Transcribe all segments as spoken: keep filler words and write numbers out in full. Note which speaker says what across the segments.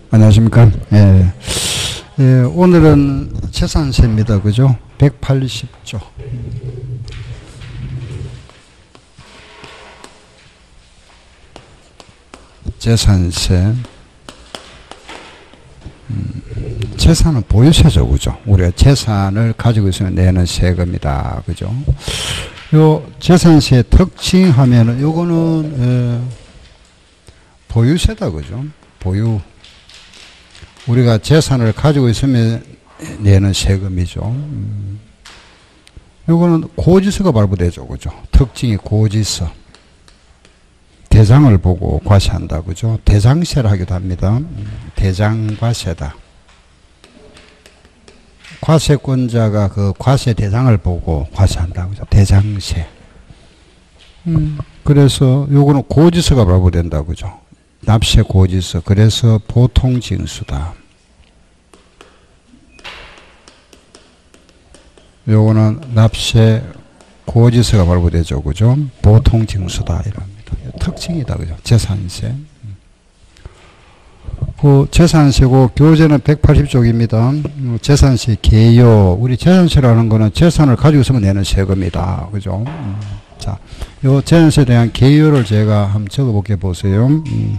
Speaker 1: 안녕하십니까. 예. 예, 오늘은 재산세입니다. 그죠? 백팔십 조. 재산세. 음, 재산은 보유세죠. 그죠? 우리가 재산을 가지고 있으면 내는 세금이다. 그죠? 요 재산세 특징 하면은 요거는, 예, 보유세다. 그죠? 보유. 우리가 재산을 가지고 있으면 내는 세금이죠. 음. 요거는 고지서가 발부되죠. 그죠? 특징이 고지서. 대장을 보고 과세한다. 그죠? 대장세를 하기도 합니다. 음. 대장과세다. 과세권자가 그 과세 대장을 보고 과세한다. 그죠? 대장세. 음. 그래서 요거는 고지서가 발부된다. 그죠? 납세 고지서. 그래서 보통 징수다. 요거는 납세 고지서가 발부되죠. 그죠? 보통 징수다. 이랍니다. 특징이다. 그죠? 재산세. 그 재산세고 교재는 백팔십 쪽입니다. 재산세 개요. 우리 재산세라는 거는 재산을 가지고 있으면 내는 세금이다. 그죠? 자, 요 재산세에 대한 개요를 제가 한번 적어 볼게 보세요. 음.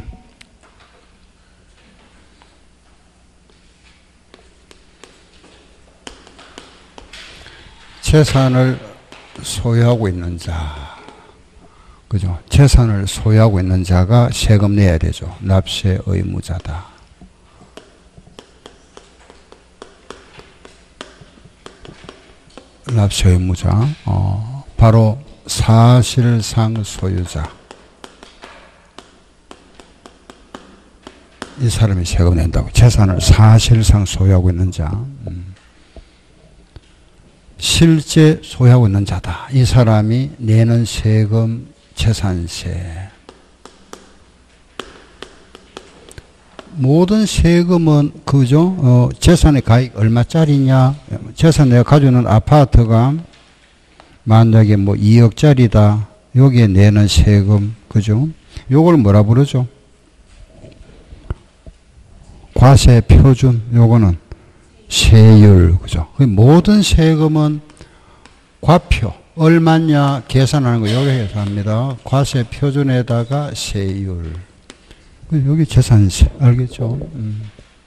Speaker 1: 재산을 소유하고 있는 자, 그죠? 재산을 소유하고 있는 자가 세금 내야 되죠. 납세 의무자다. 납세 의무자, 어, 바로 사실상 소유자. 이 사람이 세금 낸다고. 재산을 사실상 소유하고 있는 자. 음. 실제 소유하고 있는 자다. 이 사람이 내는 세금 재산세. 모든 세금은 그죠? 어, 재산의 가액 얼마짜리냐? 재산 내가 가지고 있는 아파트가 만약에 뭐 이억짜리다. 여기에 내는 세금, 그죠? 요걸 뭐라 부르죠? 과세 표준. 요거는 세율, 그죠? 모든 세금은 과표, 얼마냐 계산하는 거 여기에서 합니다. 과세 표준에다가 세율. 여기 재산세, 알겠죠? 음.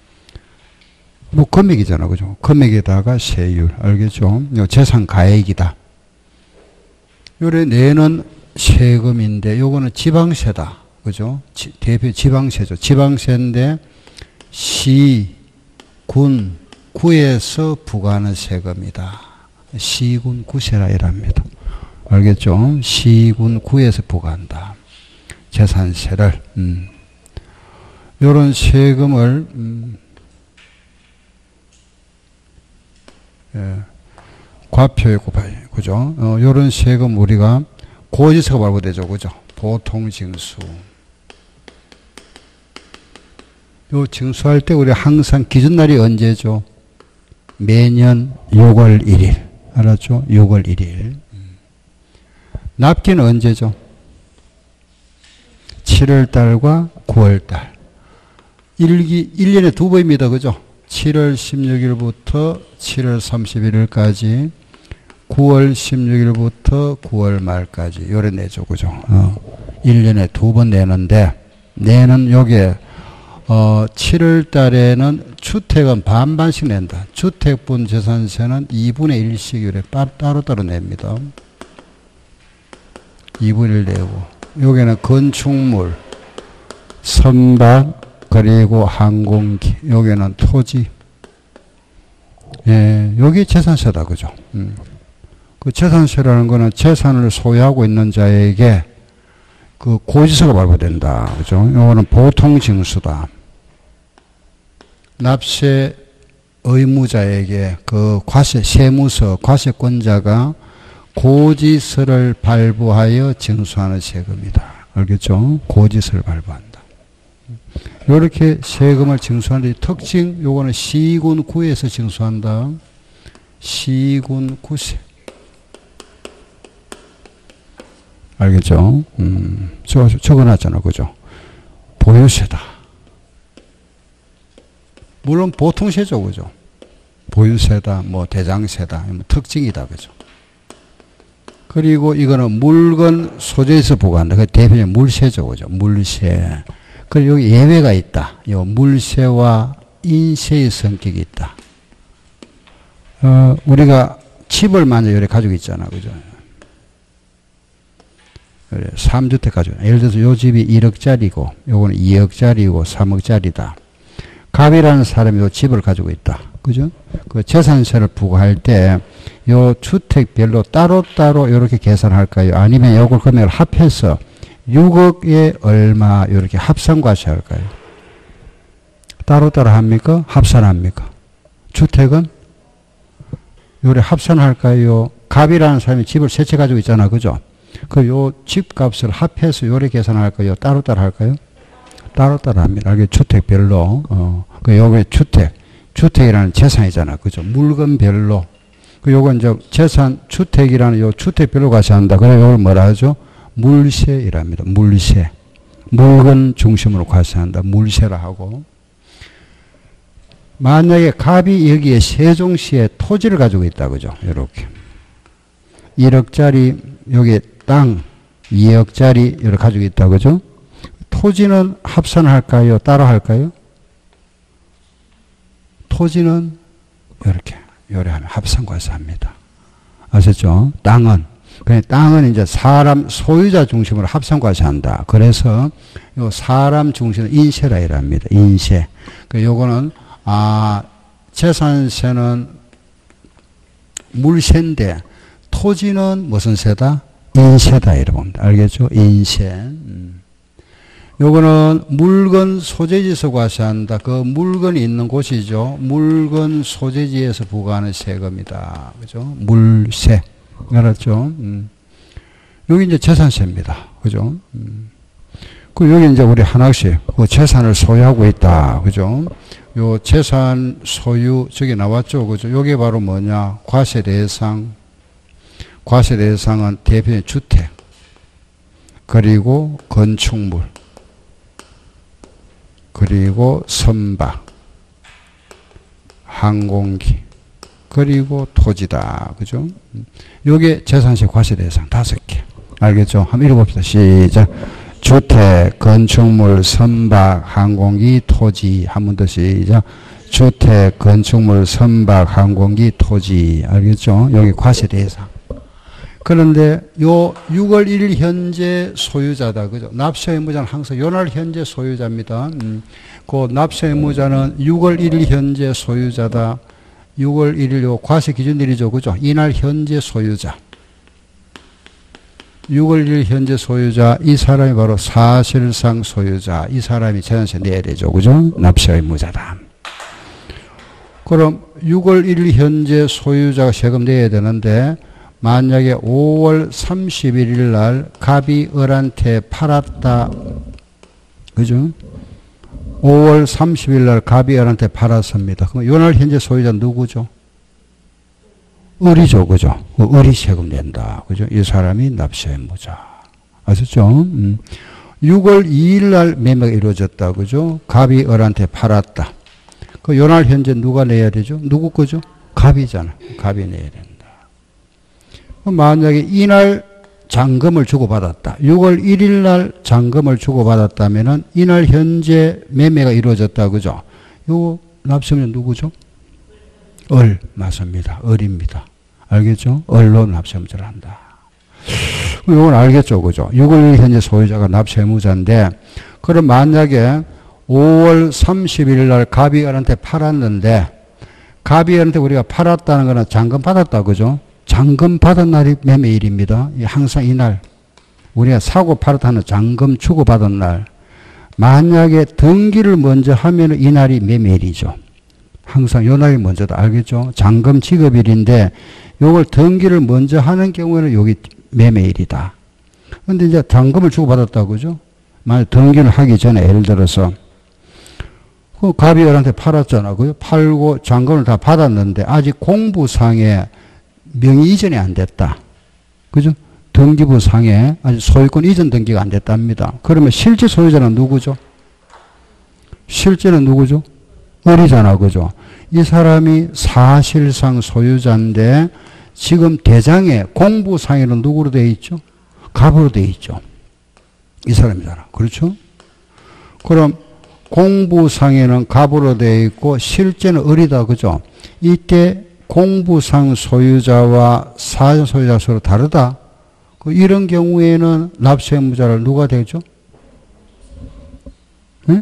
Speaker 1: 뭐 금액이잖아, 그죠? 금액에다가 세율, 알겠죠? 재산 가액이다. 요래 내는 세금인데, 요거는 지방세다, 그죠? 지, 대표 지방세죠. 지방세인데, 시, 군, 구에서 부과하는 세금이다. 시군 구세라 이랍니다. 알겠죠? 시군 구에서 부과한다. 재산세를. 음. 요런 세금을 음. 예. 과표에 곱하기. 그죠? 어, 요런 세금 우리가 고지서가 발부되죠. 그죠? 보통 징수. 요 징수할 때 우리 항상 기준날이 언제죠? 매년 유월 일일. 알았죠? 유월 일일. 납기는 언제죠? 칠월달과 구월달. 일기, 일 년에 두 번입니다. 그죠? 칠월 십육일부터 칠월 삼십일일까지, 구월 십육일부터 구월 말까지. 요래 내죠. 그죠? 어, 일 년에 두 번 내는데, 내는 요게 어, 칠월 달에는 주택은 반반씩 낸다. 주택분 재산세는 이분의 일씩 이래 따로따로 냅니다. 이분의 일 내고. 여기는 건축물, 선박, 그리고 항공기, 여기는 토지. 예, 여기 재산세다. 그죠? 음. 그 재산세라는 거는 재산을 소유하고 있는 자에게 그 고지서가 발부된다. 그죠? 요거는 보통 징수다. 납세 의무자에게 그 과세, 세무서, 과세권자가 고지서를 발부하여 징수하는 세금이다. 알겠죠? 고지서를 발부한다. 이렇게 세금을 징수하는 특징, 요거는 시군 구에서 징수한다. 시군 구세. 알겠죠? 음, 저, 적어놨잖아. 그죠? 보유세다. 물론 보통세죠, 그죠? 보유세다, 뭐 대장세다, 뭐 특징이다, 그죠? 그리고 이거는 물건 소재에서 부과한다. 그 대표적인 물세죠, 그죠? 물세. 그리고 여기 예외가 있다. 요 물세와 인세의 성격이 있다. 어, 우리가 집을 만약 이렇게 가지고 있잖아, 그죠? 그래, 삼 주택 가지고. 예를 들어서 요 집이 일억짜리고, 요거는 이억짜리고, 삼억짜리다. 갑이라는 사람이 요 집을 가지고 있다. 그죠? 그 재산세를 부과할 때, 요 주택별로 따로따로 이렇게 계산할까요? 아니면 요걸 금액을 합해서 육억에 얼마, 이렇게 합산과세할까요? 따로따로 합니까? 합산합니까? 주택은? 요래 합산할까요? 갑이라는 사람이 집을 세 채 가지고 있잖아. 그죠? 그 요 집값을 합해서 요래 계산할까요? 따로따로 할까요? 따로따로 합니다. 이게 주택별로. 어, 그 요게 주택. 주택이라는 재산이잖아. 그죠? 물건별로. 그 요건 이제 재산, 주택이라는 요 주택별로 과세한다. 그래, 요걸 뭐라 하죠? 물세이랍니다. 물세. 물건 중심으로 과세한다. 물세라 하고. 만약에 갑이 여기에 세종시에 토지를 가지고 있다. 그죠? 요렇게. 일억짜리, 여기에 땅, 이억짜리, 이렇게 가지고 있다. 그죠? 토지는 합산할까요? 따로 할까요? 토지는 이렇게, 요래 하면 합산과세합니다. 아셨죠? 땅은. 그냥 땅은 이제 사람, 소유자 중심으로 합산과세한다. 그래서 요 사람 중심은 인세라 이랍니다. 인세. 그 요거는, 아, 재산세는 물세인데, 토지는 무슨 세다? 인세다. 이래 봅니다. 알겠죠? 인세. 음. 요거는 물건 소재지에서 과세한다. 그 물건이 있는 곳이죠. 물건 소재지에서 부과하는 세금이다. 그죠? 물세. 알았죠? 음. 여기 이제 재산세입니다. 그죠? 음. 그 여기 이제 우리 하나씩 그 재산을 소유하고 있다. 그죠? 요 재산 소유 저기 나왔죠. 그죠? 요게 바로 뭐냐? 과세 대상. 과세 대상은 대표적인 주택. 그리고 건축물. 그리고 선박, 항공기, 그리고 토지다. 그죠? 요게 재산세 과세 대상 다섯 개. 알겠죠? 한번 읽어봅시다. 시작. 주택, 건축물, 선박, 항공기, 토지. 한 번 더 시작. 주택, 건축물, 선박, 항공기, 토지. 알겠죠? 여기 과세 대상. 그런데 요 유월 일일 현재 소유자다. 그죠? 납세 의무자는 항상 요날 현재 소유자입니다. 음, 그 납세 의무자는 유월 일일 현재 소유자다. 유월 일일 요 과세 기준일이죠. 그죠? 이날 현재 소유자. 유월 일일 현재 소유자. 이 사람이 바로 사실상 소유자. 이 사람이 재산세 내야 되죠. 그죠? 납세 의무자다. 그럼 유월 일일 현재 소유자가 세금 내야 되는데 만약에 오월 삼십일일 날 갑이 을한테 팔았다. 그죠? 오월 삼십일 날 갑이 을한테 팔았습니다. 그럼 요날 현재 소유자 누구죠? 을이죠. 그죠? 을이 세금 낸다. 그죠? 이 사람이 납세 의무자. 아셨죠? 음. 유월 이일 날 매매가 이루어졌다. 그죠? 갑이 을한테 팔았다. 그 요날 현재 누가 내야 되죠? 누구 거죠? 갑이잖아. 갑이 내야 된다. 만약에 이날 잔금을 주고받았다. 유월 일일 날 잔금을 주고받았다면은 이날 현재 매매가 이루어졌다. 그죠? 요 납세의무자 누구죠? 을. 맞습니다. 을입니다. 알겠죠? 을로 납세의무자를 한다. 이건 알겠죠? 그죠? 유월 일일 현재 소유자가 납세의무자인데, 그럼 만약에 오월 삼십일 날 갑이 을한테 팔았는데, 갑이 을한테 우리가 팔았다는 거는 잔금 받았다. 그죠? 잔금 받은 날이 매매일입니다. 항상 이날 우리가 사고 팔았다는 잔금 주고받은 날. 만약에 등기를 먼저 하면 이날이 매매일이죠. 항상 요 날이 먼저다. 알겠죠? 잔금 지급일인데 요걸 등기를 먼저 하는 경우에는 여기 매매일이다. 그런데 이제 잔금을 주고받았다. 그죠? 만약 등기를 하기 전에 예를 들어서 그 갑이 을한테 팔았잖아. 그죠? 팔고 잔금을 다 받았는데 아직 공부상에 명의 이전이 안 됐다. 그죠? 등기부 상에 아직 소유권 이전 등기가 안 됐답니다. 그러면 실제 소유자는 누구죠? 실제는 누구죠? 을이잖아. 그죠? 이 사람이 사실상 소유자인데 지금 대장에 공부상에는 누구로 되어 있죠? 갑으로 되어 있죠. 이 사람이잖아. 그렇죠? 그럼 공부상에는 갑으로 되어 있고 실제는 을이다. 그죠? 이때 공부상 소유자와 사전 소유자가 서로 다르다. 이런 경우에는 납세의무자를 누가 되죠? 응?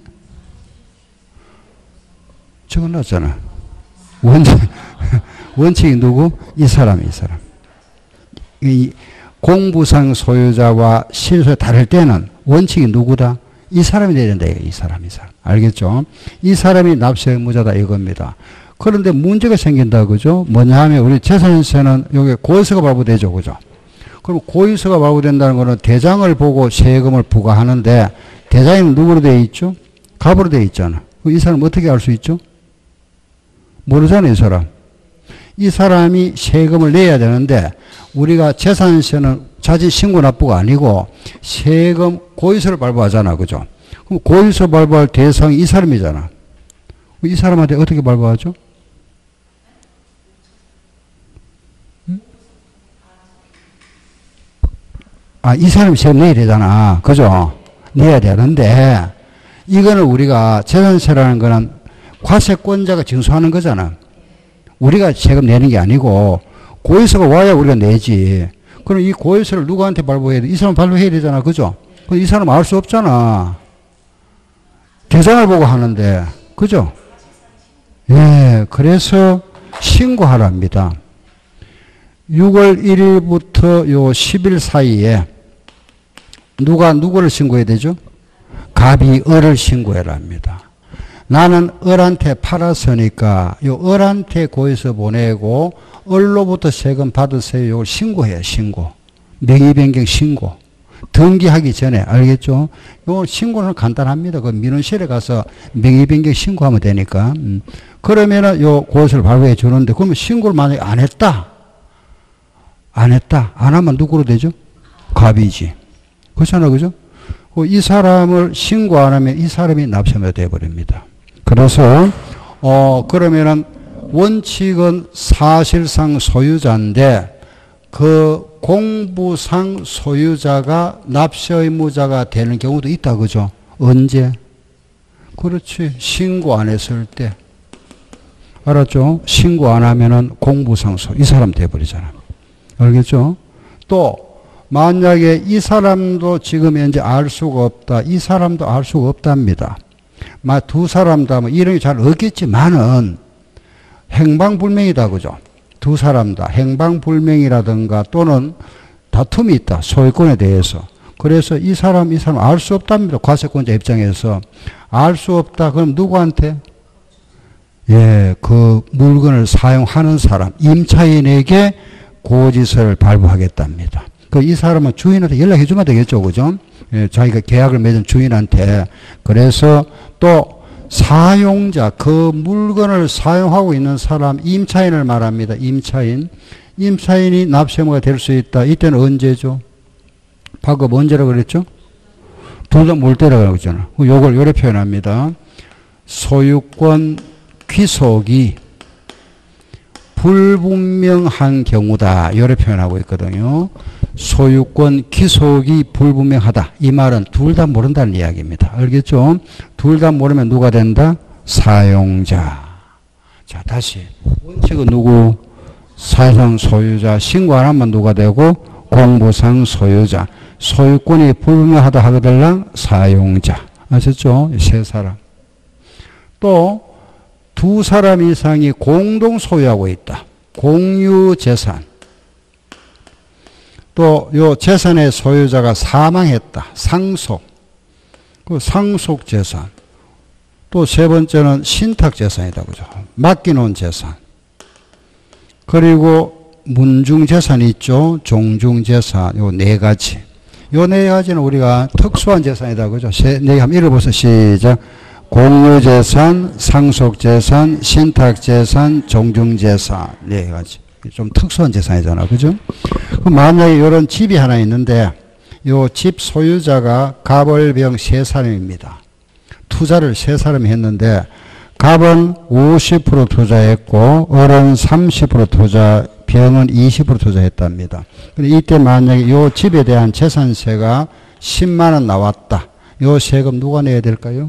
Speaker 1: 적어놨잖아. 원칙, 원칙이 누구? 이 사람이, 이 사람. 이 공부상 소유자와 실소유자 다를 때는 원칙이 누구다? 이 사람이 돼야 된다. 이 사람, 이 사람. 알겠죠? 이 사람이 납세 의무자다 이겁니다. 그런데 문제가 생긴다. 그죠? 뭐냐 하면 우리 재산세는 여기 고의서가 발부되죠. 그죠? 그럼 고의서가 발부된다는 거는 대장을 보고 세금을 부과하는데 대장이 누구로 되어 있죠? 갑으로 되어 있잖아. 이 사람 어떻게 알 수 있죠? 모르잖아, 이 사람. 이 사람이 세금을 내야 되는데 우리가 재산세는 자진 신고 납부가 아니고 세금 고의서를 발부하잖아. 그죠? 그럼 고의서 발부할 대상이 이 사람이잖아. 이 사람한테 어떻게 발부하죠? 응? 아, 이 사람이 세금 내야 되잖아. 그죠? 내야 되는데 이거는 우리가 재산세라는 거는 과세권자가 징수하는 거잖아. 우리가 세금 내는 게 아니고 고의서가 와야 우리가 내지. 그럼 이 고의서를 누구한테 발부해야 돼? 이 사람 발부해야 되잖아. 그죠? 이 사람 알 수 없잖아. 대장을 보고 하는데. 그죠? 예, 그래서 신고하랍니다. 유월 일일부터 요 십 일 사이에 누가 누구를 신고해야 되죠? 갑이 을을 신고해라 합니다. 나는 을한테 팔았으니까 요 을한테 고의서 보내고 을로부터 세금 받으세요. 이걸 신고해요. 신고. 명의변경 신고. 등기하기 전에. 알겠죠? 요 신고는 간단합니다. 그 민원실에 가서 명의변경 신고하면 되니까. 음. 그러면은 요 고의서를 발부해 주는데 그러면 신고를 만약에 안 했다. 안 했다. 안 하면 누구로 되죠? 갑이지. 그렇잖아. 그죠? 이 사람을 신고 안 하면 이 사람이 납세의무자 되어버립니다. 그래서, 어, 그러면은 원칙은 사실상 소유자인데 그 공부상 소유자가 납세의무자가 되는 경우도 있다. 그죠? 언제? 그렇지. 신고 안 했을 때. 알았죠? 신고 안 하면은 공부상 소유, 이 사람 돼버리잖아. 알겠죠? 또, 만약에 이 사람도 지금 현재 알 수가 없다. 이 사람도 알 수가 없답니다. 막 두 사람 다 뭐 이름이 잘 없겠지만은 행방불명이다. 그죠? 두 사람 다 행방불명이라든가 또는 다툼이 있다. 소유권에 대해서. 그래서 이 사람, 이 사람 알 수 없답니다. 과세권자 입장에서. 알 수 없다. 그럼 누구한테? 예, 그 물건을 사용하는 사람, 임차인에게 고지서를 발부하겠답니다. 그 이 사람은 주인한테 연락해 주면 되겠죠. 그죠? 예, 자기가 계약을 맺은 주인한테. 그래서 또 사용자, 그 물건을 사용하고 있는 사람, 임차인을 말합니다. 임차인. 임차인이 납세의무가 될 수 있다. 이때는 언제죠? 방금 언제라고 그랬죠? 둘 다 몰 때라고 그랬잖아. 요걸 요래 표현합니다. 소유권 귀속이 불분명한 경우다. 요래 표현하고 있거든요. 소유권 귀속이 불분명하다. 이 말은 둘 다 모른다는 이야기입니다. 알겠죠? 둘 다 모르면 누가 된다? 사용자. 자, 다시. 원칙은 누구? 사상 소유자. 신고 안 하면 누가 되고? 공부상 소유자. 소유권이 불분명하다 하거들랑 사용자. 아셨죠? 세 사람. 또 두 사람 이상이 공동 소유하고 있다. 공유재산. 또 요 재산의 소유자가 사망했다. 상속. 그 상속재산. 또 세 번째는 신탁재산이다. 그죠? 맡겨놓은 재산. 그리고 문중재산이 있죠. 종중재산. 요 네 가지. 요 네 가지는 우리가 특수한 재산이다. 그죠? 세, 네 개 한번 읽어보세요. 시작. 공유재산, 상속재산, 신탁재산, 종중재산. 네 가지. 좀 특수한 재산이잖아. 그죠? 그럼 만약에 이런 집이 하나 있는데, 요 집 소유자가 갑을병 세 사람입니다. 투자를 세 사람이 했는데, 갑은 오십 퍼센트 투자했고 을은 삼십 퍼센트 투자, 병은 이십 퍼센트 투자했답니다. 근데 이때 만약에 요 집에 대한 재산세가 십만 원 나왔다. 요 세금 누가 내야 될까요?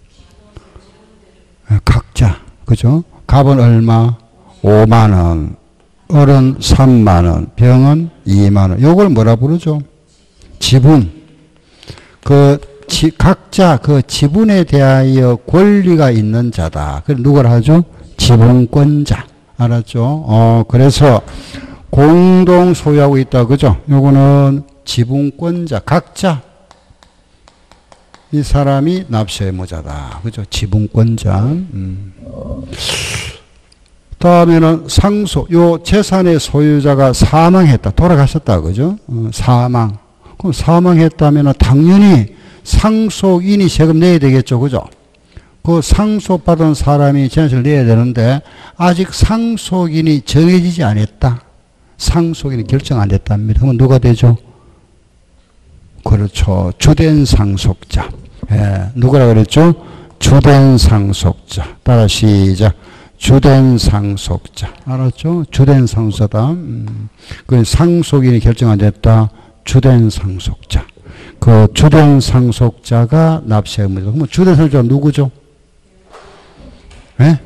Speaker 1: 각자. 그죠? 갑은 얼마? 오만 원. 을은 삼만 원. 병은 이만 원. 요걸 뭐라 부르죠? 지분. 그 지, 각자 그 지분에 대하여 권리가 있는 자다. 그럼 누굴 하죠? 지분권자. 알았죠? 어, 그래서 공동 소유하고 있다. 그죠? 요거는 지분권자. 각자. 이 사람이 납세 의무자다. 그죠? 지분권자. 음. 다음에는 상속. 요 재산의 소유자가 사망했다. 돌아가셨다. 그죠? 어, 사망. 그럼 사망했다면 당연히 상속인이 세금 내야 되겠죠. 그죠? 그 상속받은 사람이 재산세를 내야 되는데 아직 상속인이 정해지지 않았다. 상속인이 결정 안 됐답니다. 그러면 누가 되죠? 그렇죠. 주된 상속자. 예, 누구라 그랬죠? 주된 상속자. 따라 시작. 주된 상속자. 알았죠? 주된 상속자다. 음, 그 상속인이 결정 안 됐다. 주된 상속자. 그 주된 상속자가 납세 의무자. 그러면 주된 상속자가 누구죠? 예?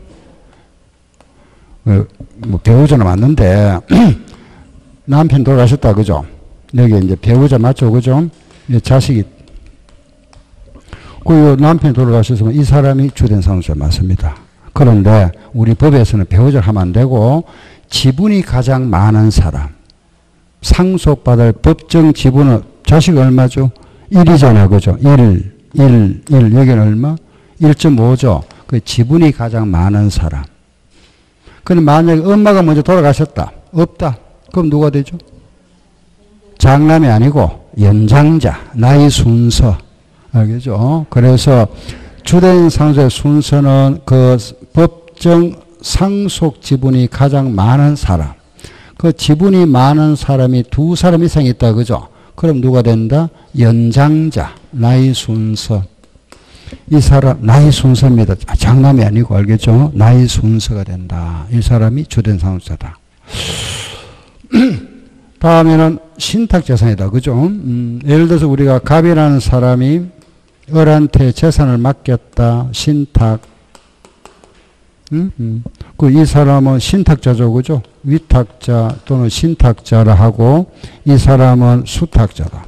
Speaker 1: 뭐 배우자는 맞는데 남편 돌아가셨다. 그죠? 여기 이제 배우자 맞죠? 그죠? 자식이. 그 남편이 돌아가셔서 이 사람이 주된 상속자 맞습니다. 그런데 우리 법에서는 배우자를 하면 안 되고 지분이 가장 많은 사람. 상속받을 법정 지분은 자식 얼마죠? 일이잖아요. 그죠? 일, 일, 일. 여기는 얼마? 일 점 오죠. 그 지분이 가장 많은 사람. 근데 만약에 엄마가 먼저 돌아가셨다. 없다. 그럼 누가 되죠? 장남이 아니고 연장자, 나이 순서. 알겠죠? 그래서 주된 상속의 순서는 그 법정 상속 지분이 가장 많은 사람. 그 지분이 많은 사람이 두 사람 이상 있다. 그죠? 그럼 누가 된다? 연장자, 나이 순서. 이 사람, 나이 순서입니다. 장남이 아니고, 알겠죠? 나이 순서가 된다. 이 사람이 주된 상속자다. 다음에는 신탁재산이다. 그죠? 음, 예를 들어서 우리가 갑이라는 사람이 을한테 재산을 맡겼다. 신탁. 음? 음. 그 이 사람은 신탁자죠. 그죠? 위탁자 또는 신탁자라 하고 이 사람은 수탁자다.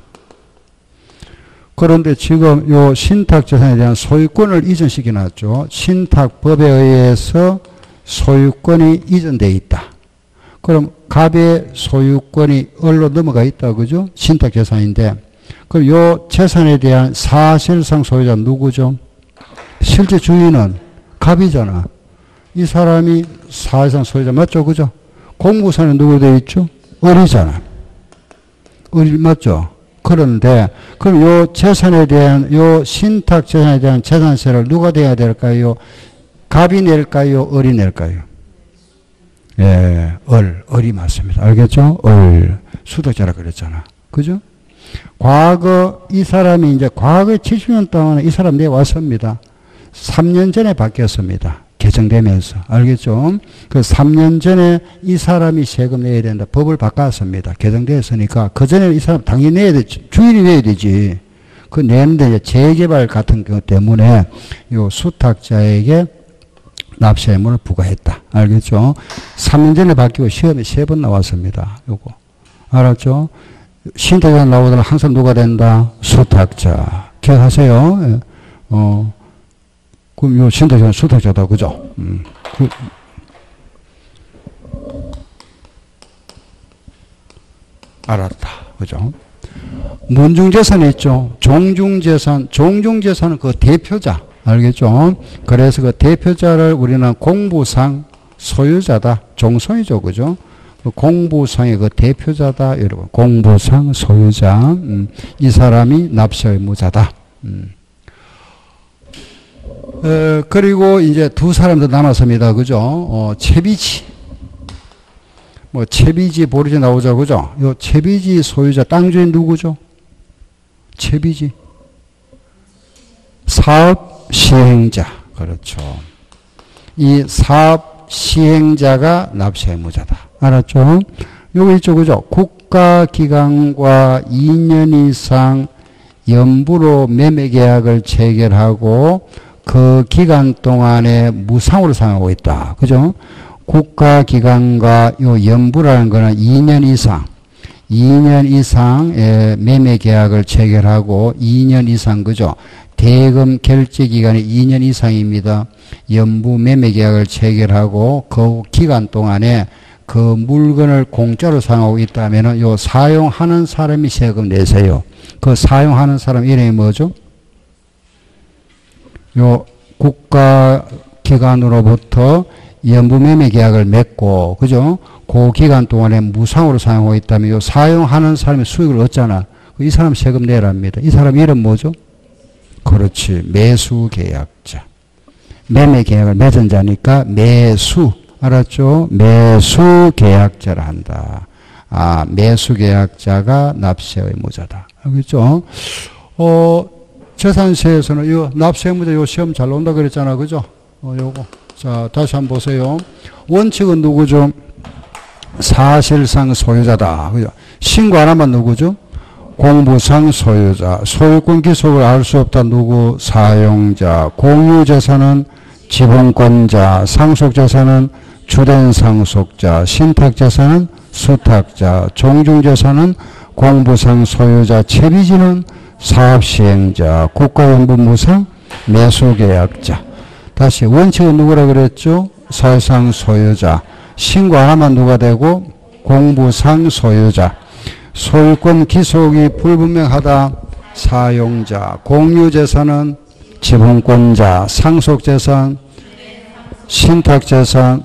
Speaker 1: 그런데 지금 요 신탁재산에 대한 소유권을 이전시켜 놨죠. 신탁법에 의해서 소유권이 이전되어 있다. 그럼 갑의 소유권이 을로 넘어가 있다. 그죠? 신탁재산인데. 그럼 요 재산에 대한 사실상 소유자는 누구죠? 실제 주인은 갑이잖아. 이 사람이 사실상 소유자 맞죠? 그죠? 공무사는 누구 되어 있죠? 을이잖아. 을 맞죠? 그런데 그럼 요 재산에 대한 요 신탁 재산에 대한 재산세를 누가 내야 될까요? 갑이 낼까요? 을이 낼까요? 예, 을, 을이 맞습니다. 알겠죠? 을, 수탁자라 그랬잖아. 그죠? 과거 이 사람이 이제 과거 칠십 년 동안 이 사람 내왔습니다. 삼 년 전에 바뀌었습니다. 개정되면서. 알겠죠? 그 삼 년 전에 이 사람이 세금 내야 된다. 법을 바꿨습니다. 개정되었으니까. 그 전에 이 사람 당연히 내야 되지. 주인이 내야 되지. 그 내는데 이제 재개발 같은 것 때문에 요 수탁자에게 납세 의무를 부과했다. 알겠죠? 삼 년 전에 바뀌고 시험에 세 번 나왔습니다. 요거. 알았죠? 신탁자가 나오더라 항상 누가 된다? 수탁자. 기억하세요? 예. 어. 그럼 요 신탁자는 수탁자다. 그죠? 음. 그, 알았다. 그죠? 문중재산이 있죠. 종중재산. 종중재산은 그 대표자. 알겠죠? 그래서 그 대표자를 우리는 공부상 소유자다. 종소유죠. 그죠? 그 공부상의 그 대표자다. 여러분. 공부상 소유자. 음. 이 사람이 납세 의무자다. 음. 어, 그리고 이제 두 사람 더 남았습니다. 그죠? 어, 채비지. 뭐, 채비지, 보리지 나오죠. 그죠? 요 채비지 소유자, 땅 주인 누구죠? 채비지. 사업 시행자. 그렇죠. 이 사업 시행자가 납세 의무자다. 알았죠? 요거 있죠, 그죠? 국가기관과 이 년 이상 연부로 매매계약을 체결하고 그 기간 동안에 무상으로 사용하고 있다. 그죠? 국가기관과 요 연부라는 거는 이 년 이상, 이 년 이상의 매매계약을 체결하고 이 년 이상, 그죠? 대금 결제기간이 이 년 이상입니다. 연부 매매계약을 체결하고 그 기간 동안에 그 물건을 공짜로 사용하고 있다면 요 사용하는 사람이 세금 내세요. 그 사용하는 사람 이름이 뭐죠? 요 국가기관으로부터 연부 매매 계약을 맺고, 그죠? 그 기간 동안에 무상으로 사용하고 있다면 요 사용하는 사람이 수익을 얻잖아. 이 사람 세금 내랍니다. 이 사람 이름 뭐죠? 그렇지. 매수계약자. 매매 계약을 맺은 자니까 매수. 알았죠? 매수계약자라 한다. 아, 매수계약자가 납세 의무자다. 알겠죠? 어, 재산세에서는 요 납세 의무자 요 시험 잘 나온다 그랬잖아. 그죠? 어, 요거. 자, 다시 한번 보세요. 원칙은 누구죠? 사실상 소유자다. 그죠? 신고 안 하면 누구죠? 공부상 소유자. 소유권 기속을 알 수 없다. 누구? 사용자. 공유재산은 지분권자. 상속재산은 주된 상속자. 신탁재산은 수탁자. 종중재산은 공부상 소유자. 채비지는 사업시행자. 국가연금무상 매수계약자. 다시 원칙은 누구라 그랬죠? 사실상 소유자. 신고 안 하면 누가 되고? 공부상 소유자. 소유권 기속이 불분명하다. 사용자. 공유재산은 지분권자. 상속재산, 신탁재산,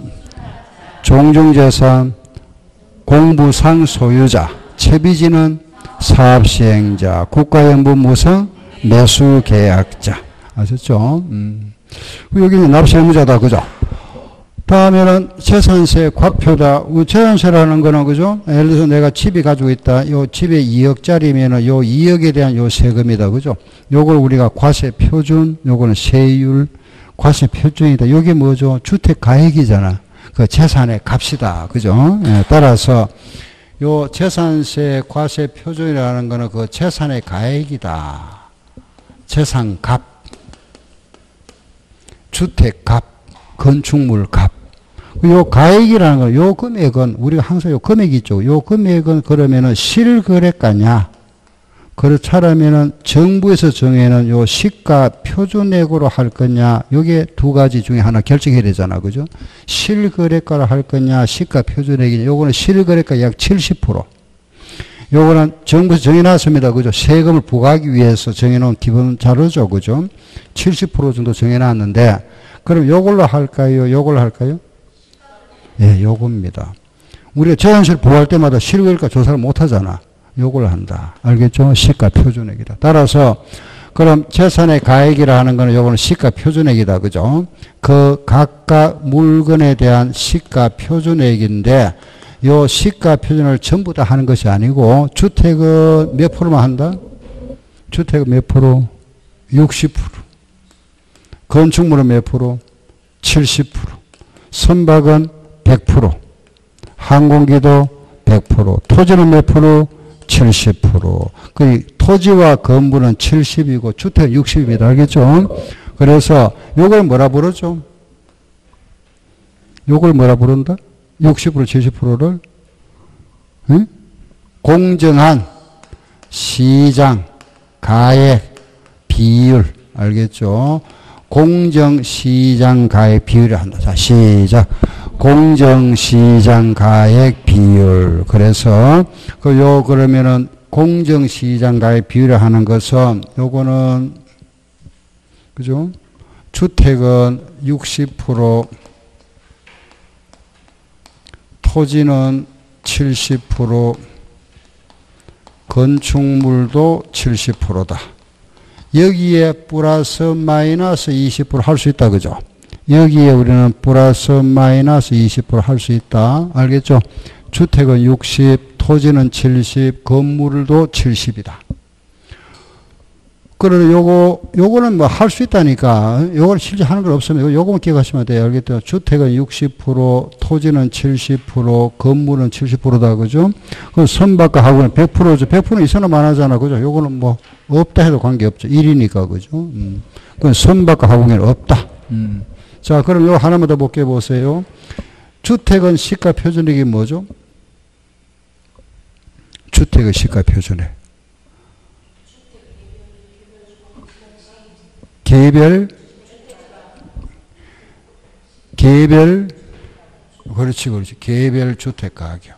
Speaker 1: 종중재산, 공부상 소유자. 채비지는 사업시행자. 국가연금무상 매수계약자. 아셨죠? 음. 여기는 납세의무자다. 그죠? 다음에는 재산세 과표다. 재산세라는 거는, 그죠? 예를 들어서 내가 집이 가지고 있다. 요 집에 이억짜리면은 요 이억에 대한 요 세금이다. 그죠? 요걸 우리가 과세 표준, 요거는 세율, 과세 표준이다. 요게 뭐죠? 주택 가액이잖아. 그 재산의 값이다. 그죠? 예, 따라서 요 재산세 과세 표준이라는 거는 그 재산의 가액이다. 재산값, 주택값, 건축물값. 요 가액이라는 거, 요 금액은, 우리가 항상 요 금액이 있죠. 요 금액은 그러면은 실거래가냐, 그렇다면은 정부에서 정해놓은 요 시가 표준액으로 할 거냐, 요게 두 가지 중에 하나 결정해야 되잖아. 그죠? 실거래가로 할 거냐, 시가 표준액이냐, 요거는 실거래가 약 칠십 퍼센트. 요거는 정부에서 정해놨습니다. 그죠? 세금을 부과하기 위해서 정해놓은 기본 자료죠. 그죠? 칠십 퍼센트 정도 정해놨는데, 그럼 요걸로 할까요? 요걸로 할까요? 예, 요겁니다. 우리가 재산세를 부과할 때마다 실거래가 조사를 못 하잖아. 요걸 한다. 알겠죠? 시가 표준액이다. 따라서, 그럼 재산의 가액이라 하는 거는 요거는 시가 표준액이다. 그죠? 그 각각 물건에 대한 시가 표준액인데, 요 시가 표준을 전부 다 하는 것이 아니고, 주택은 몇 프로만 한다? 주택은 몇 프로? 육십 퍼센트. 건축물은 몇 프로? 칠십 퍼센트. 선박은 백 퍼센트. 항공기도 백 퍼센트. 토지는 몇 프로? 칠십 퍼센트. 그 토지와 건물은 칠십이고 주택은 육십입니다. 알겠죠? 그래서 요걸 뭐라 부르죠? 요걸 뭐라 부른다? 육십 퍼센트, 칠십 퍼센트를 응? 공정한 시장 가액 비율. 알겠죠? 공정시장 가액 비율을 한다. 자, 시작. 공정시장 가액 비율. 그래서, 그, 요, 그러면은, 공정시장 가액 비율을 하는 것은, 요거는, 그죠? 주택은 육십 퍼센트, 토지는 칠십 퍼센트, 건축물도 칠십 퍼센트다. 여기에 플러스 마이너스 이십 퍼센트 할 수 있다. 그죠? 여기에 우리는 플러스 마이너스 이십 퍼센트 할 수 있다. 알겠죠? 주택은 육십, 토지는 칠십, 건물도 칠십이다. 그러나 요거, 요거는 뭐 할 수 있다니까. 요거는 실제 하는 건 없으면 요거만 기억하시면 돼요. 알겠죠? 주택은 육십 퍼센트, 토지는 칠십 퍼센트, 건물은 칠십 퍼센트다. 그죠? 그 선박과 하고는 백 퍼센트죠. 백 퍼센트 이상은 많아잖아. 그죠? 요거는 뭐 없다 해도 관계없죠. 일이니까. 그죠? 음. 그건 선박과 하고는 없다. 음. 자, 그럼 요 하나만 더 볼게 보세요. 주택은 시가 표준액이 뭐죠? 주택의 시가 표준액. 개별, 개별, 그렇지, 그렇지. 개별 주택 가격.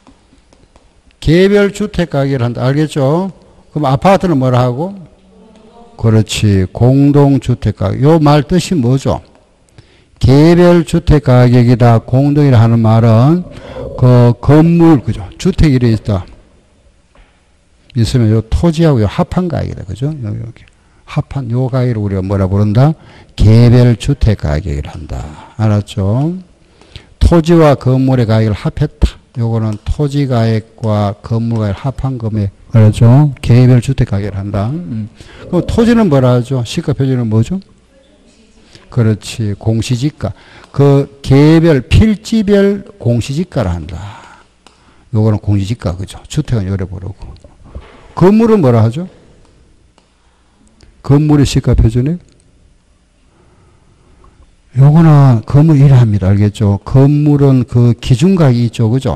Speaker 1: 개별 주택 가격을 한다. 알겠죠? 그럼 아파트는 뭐라 하고? 그렇지. 공동주택 가격. 요 말 뜻이 뭐죠? 개별 주택 가격이다. 공동이라 하는 말은 그 건물, 그죠? 주택이 이래 있다. 있으면 요 토지하고 요 합한 가격이다. 그죠? 여기, 여기. 합한 요 가격을 우리가 뭐라 부른다? 개별 주택 가격을 한다. 알았죠? 토지와 건물의 가격을 합했다. 요거는 토지 가격과 건물 가격을 합한 금액. 알았죠? 개별 주택 가격을 한다. 음. 그럼 토지는 뭐라 하죠? 시가 표준은 뭐죠? 그렇지. 공시지가. 그 개별 필지별 공시지가를 한다. 요거는 공시지가. 그죠? 주택은 요래 부르고. 건물은 뭐라 하죠? 건물의 시가 표준액? 요거는 건물 이래합니다. 알겠죠? 건물은 그 기준가격이 있죠. 그죠?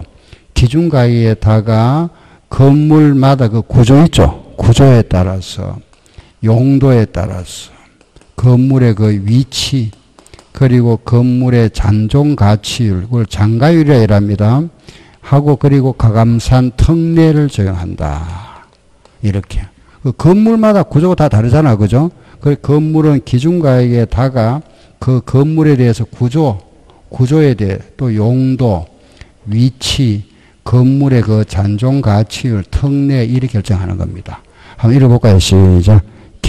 Speaker 1: 기준가격에다가 건물마다 그 구조 있죠? 구조에 따라서, 용도에 따라서, 건물의 그 위치, 그리고 건물의 잔존 가치율, 그걸 장가율이라 이랍니다. 하고, 그리고 가감산 특례를 적용한다. 이렇게. 그 건물마다 구조가 다 다르잖아. 그죠? 그 건물은 기준가격에다가 그 건물에 대해서 구조, 구조에 대해 또 용도, 위치, 건물의 그 잔존 가치율, 특례 이렇게 결정하는 겁니다. 한번 읽어볼까요? 시작.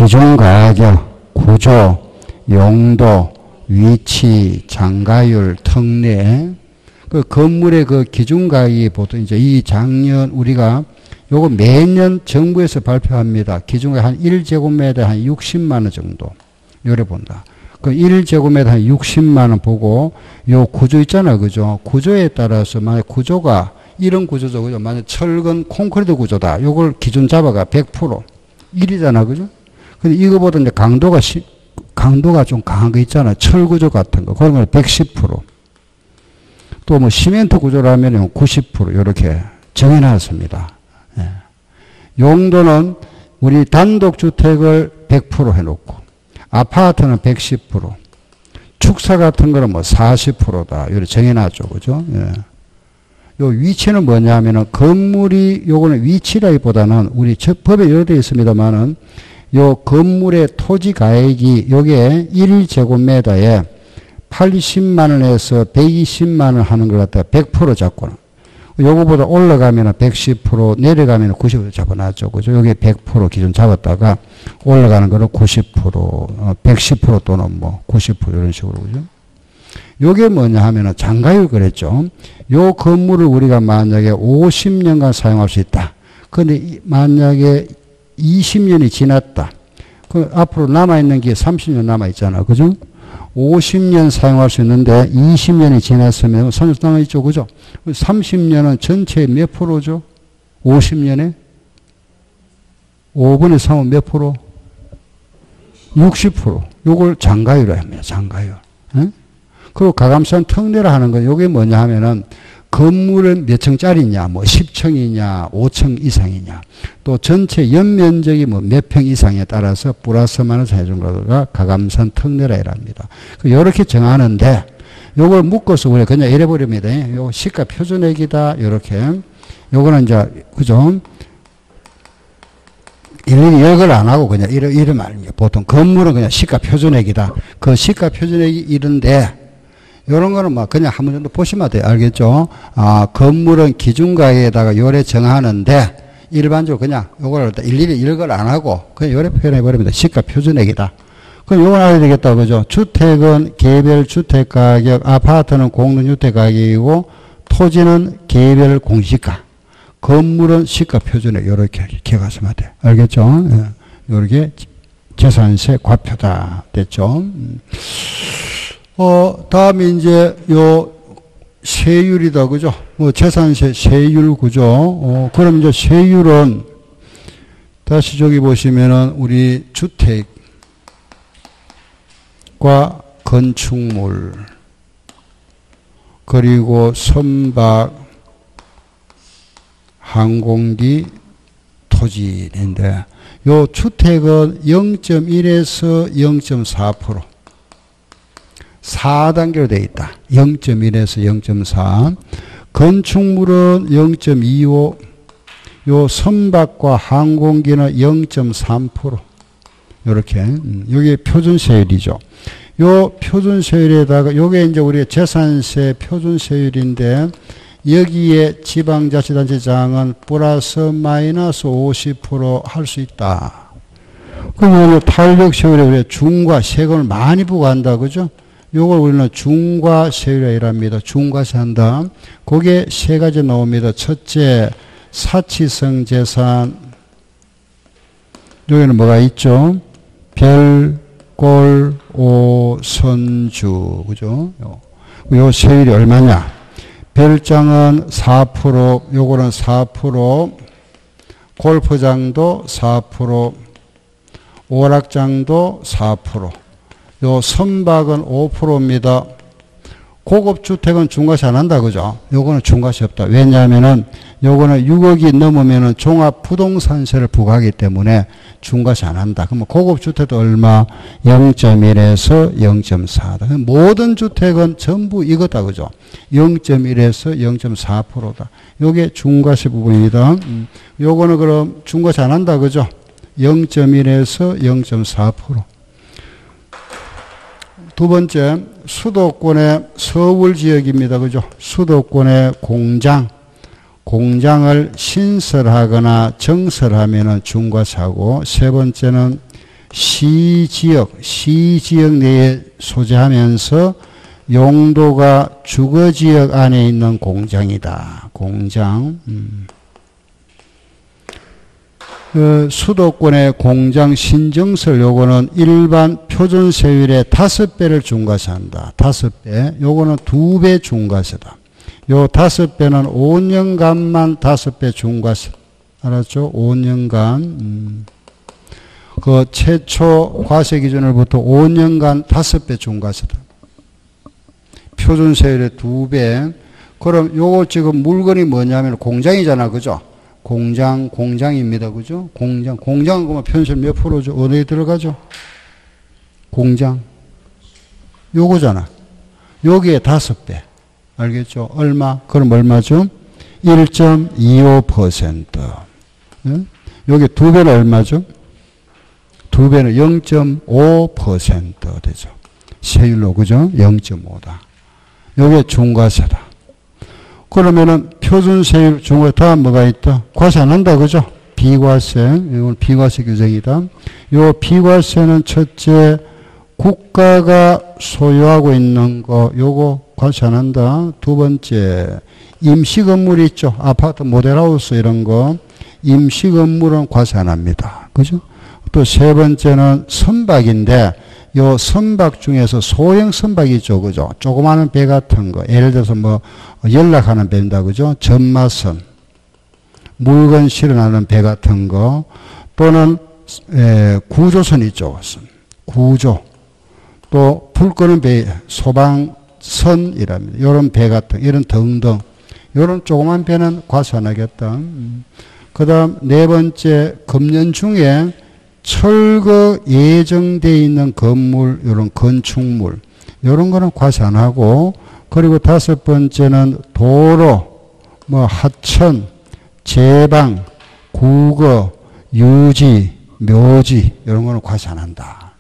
Speaker 1: 기준가격, 구조, 용도, 위치, 장가율, 특례. 그 건물의 그 기준가격이 보통 이제 이 작년 우리가 요거 매년 정부에서 발표합니다. 기준가격 한 일 제곱미터에 한 육십만 원 정도. 요래 본다. 그 일 제곱미터 한 육십만 원 보고 요 구조 있잖아요. 그죠? 구조에 따라서 만약 구조가 이런 구조죠. 그죠? 만약 철근 콘크리트 구조다. 요걸 기준 잡아가 백 퍼센트. 일이잖아. 그죠? 근데 이거보다 이제 강도가 시, 강도가 좀 강한 거 있잖아요. 철 구조 같은 거. 그런 걸 백십 퍼센트. 또 뭐 시멘트 구조라면 구십 퍼센트. 요렇게 정해놨습니다. 예. 용도는 우리 단독주택을 백 퍼센트 해놓고 아파트는 백십 퍼센트 축사 같은 거는 뭐 사십 퍼센트다 이렇게 정해놨죠. 그죠? 예. 요 위치는 뭐냐면은 건물이 요거는 위치라기보다는 우리 법에 여러 돼 있습니다만은 요 건물의 토지 가액이 요게 일 제곱미터에 팔십만 원에서 백이십만 원 하는 걸 갖다가 백 퍼센트 잡고는 요거보다 올라가면 백십 퍼센트, 내려가면 구십 퍼센트 잡아놨죠. 그죠? 여기 백 퍼센트 기준 잡았다가 올라가는 거는 구십 퍼센트, 백십 퍼센트 또는 뭐 구십 퍼센트 이런 식으로. 그죠? 요게 뭐냐 하면은 장가율 그랬죠. 요 건물을 우리가 만약에 오십 년간 사용할 수 있다. 근데 만약에 이십 년이 지났다. 그 앞으로 남아있는 게 삼십 년 남아있잖아. 그죠? 오십 년 사용할 수 있는데 이십 년이 지났으면 삼십 년 남아있죠. 그죠? 삼십 년은 전체 몇 프로죠? 오십 년에? 오분의 삼은 몇 프로? 육십 퍼센트. 요걸 장가율로 합니다. 장가율. 에? 그리고 가감산 특례를 하는 건 요게 뭐냐 하면은 건물은 몇 층짜리냐, 뭐 십 층이냐, 오 층 이상이냐, 또 전체 연면적이 뭐 몇 평 이상에 따라서 플러스 마이너스 해준 거가 가감산 특례라 이랍니다. 요렇게 정하는데 요걸 묶어서 우리가 그냥 이래버립니다. 요 시가 표준액이다. 요렇게. 요거는 이제, 그죠? 일일이 열거를 안 하고 그냥 이러, 이러면 아닙니다. 보통 건물은 그냥 시가 표준액이다. 그 시가 표준액이 이런데 요런 거는 막 그냥 한 번 정도 보시면 돼요. 알겠죠? 아, 건물은 기준가격에다가 요래 정하는데 일반적으로 그냥 요걸 일일이 열거를 안 하고 그냥 요래 표현해 버립니다. 시가 표준액이다. 그럼 요건 알아야 되겠다. 그죠? 주택은 개별 주택 가격, 아파트는 공동주택 가격이고 토지는 개별 공시가. 건물은 시가 표준액. 요렇게 기억하시면 돼요. 알겠죠? 예. 요렇게 재산세 과표다. 됐죠? 어, 다음에 이제 요 세율이다. 그죠? 뭐 재산세 세율 구조. 어, 그럼 이제 세율은 다시 저기 보시면은 우리 주택과 건축물 그리고 선박 항공기 토지인데 요 주택은 영 점 일에서 영 점 사 퍼센트 사 단계로 되어 있다. 영 점 일에서 영 점 사. 건축물은 영 점 이오. 요 선박과 항공기는 영 점 삼 퍼센트. 요렇게. 요게 표준세율이죠. 요 표준세율에다가 요게 이제 우리의 재산세 표준세율인데 여기에 지방자치단체장은 플러스 마이너스 오십 퍼센트 할 수 있다. 그러면 탄력세율에 우리가 중과 세금을 많이 부과한다. 그죠? 요걸 우리는 중과세율이라 합니다. 중과세 한다. 그게 세 가지 나옵니다. 첫째, 사치성 재산. 여기는 뭐가 있죠? 별, 골, 오, 선주. 그죠? 요, 요 세율이 얼마냐? 별장은 사 퍼센트, 요거는 사 퍼센트, 골프장도 사 퍼센트, 오락장도 사 퍼센트, 요 선박은 오 퍼센트입니다. 고급주택은 중과세 안 한다. 그죠? 요거는 중과세 없다. 왜냐하면은 요거는 육억이 넘으면은 종합부동산세를 부과하기 때문에 중과세 안 한다. 그러면 고급주택도 얼마? 영 점 일에서 영 점 사다. 모든 주택은 전부 이거다. 그죠? 영 점 일에서 영 점 사 퍼센트다. 요게 중과세 부분입니다. 음. 요거는 그럼 중과세 안 한다. 그죠? 영 점 일에서 영 점 사 퍼센트. 두 번째, 수도권의 서울 지역입니다. 그죠? 수도권의 공장, 공장을 신설하거나 정설하면은 중과세하고, 세 번째는 시지역, 시지역 내에 소재하면서 용도가 주거지역 안에 있는 공장이다. 공장. 음. 그 수도권의 공장 신정설 요거는 일반 표준세율의 다섯 배를 중과세한다. 다섯 배. 요거는 두 배 중과세다. 요 다섯 배는 오 년간만 다섯 배 중과세. 알았죠? 오 년간. 음. 그 최초 과세 기준으로부터 오 년간 다섯 배 중과세다. 표준세율의 두 배. 그럼 요거 지금 물건이 뭐냐면 공장이잖아. 그죠? 공장, 공장입니다. 그죠? 공장. 공장은 그러면 편세 몇 프로죠? 어디에 들어가죠? 공장. 요거잖아. 여기에 다섯 배. 알겠죠? 얼마? 그럼 얼마죠? 일 점 이오 퍼센트. 예? 여기 두 배는 얼마죠? 두 배는 영 점 오 퍼센트 되죠. 세율로, 그죠? 영 점 오다. 요게 중과세다. 그러면은 표준세율 중에 다음 뭐가 있다? 과세 안 한다. 그죠? 비과세. 이건 비과세 규정이다. 요 비과세는 첫째, 국가가 소유하고 있는 거, 요거 과세 안 한다. 두 번째, 임시건물 있죠? 아파트 모델하우스 이런 거. 임시건물은 과세 안 합니다. 그죠? 또 세 번째는 선박인데, 요 선박 중에서 소형 선박이 있죠. 그죠? 조그마한 배 같은 거. 예를 들어서 뭐 연락하는 배입니다. 그죠? 전마선. 물건 실어나는 배 같은 거. 또는 에, 구조선 있죠. 구조. 또 불 끄는 배, 소방선이랍니다. 이런 배 같은, 이런 등등. 이런 조그만 배는 과세 안 하겠다. 음. 그 다음 네 번째, 금년 중에 철거 예정되어 있는 건물, 이런 건축물, 이런 거는 과세 안 하고, 그리고 다섯 번째는 도로, 뭐 하천, 제방, 국어, 유지, 묘지, 이런 거는 과세 안 한다.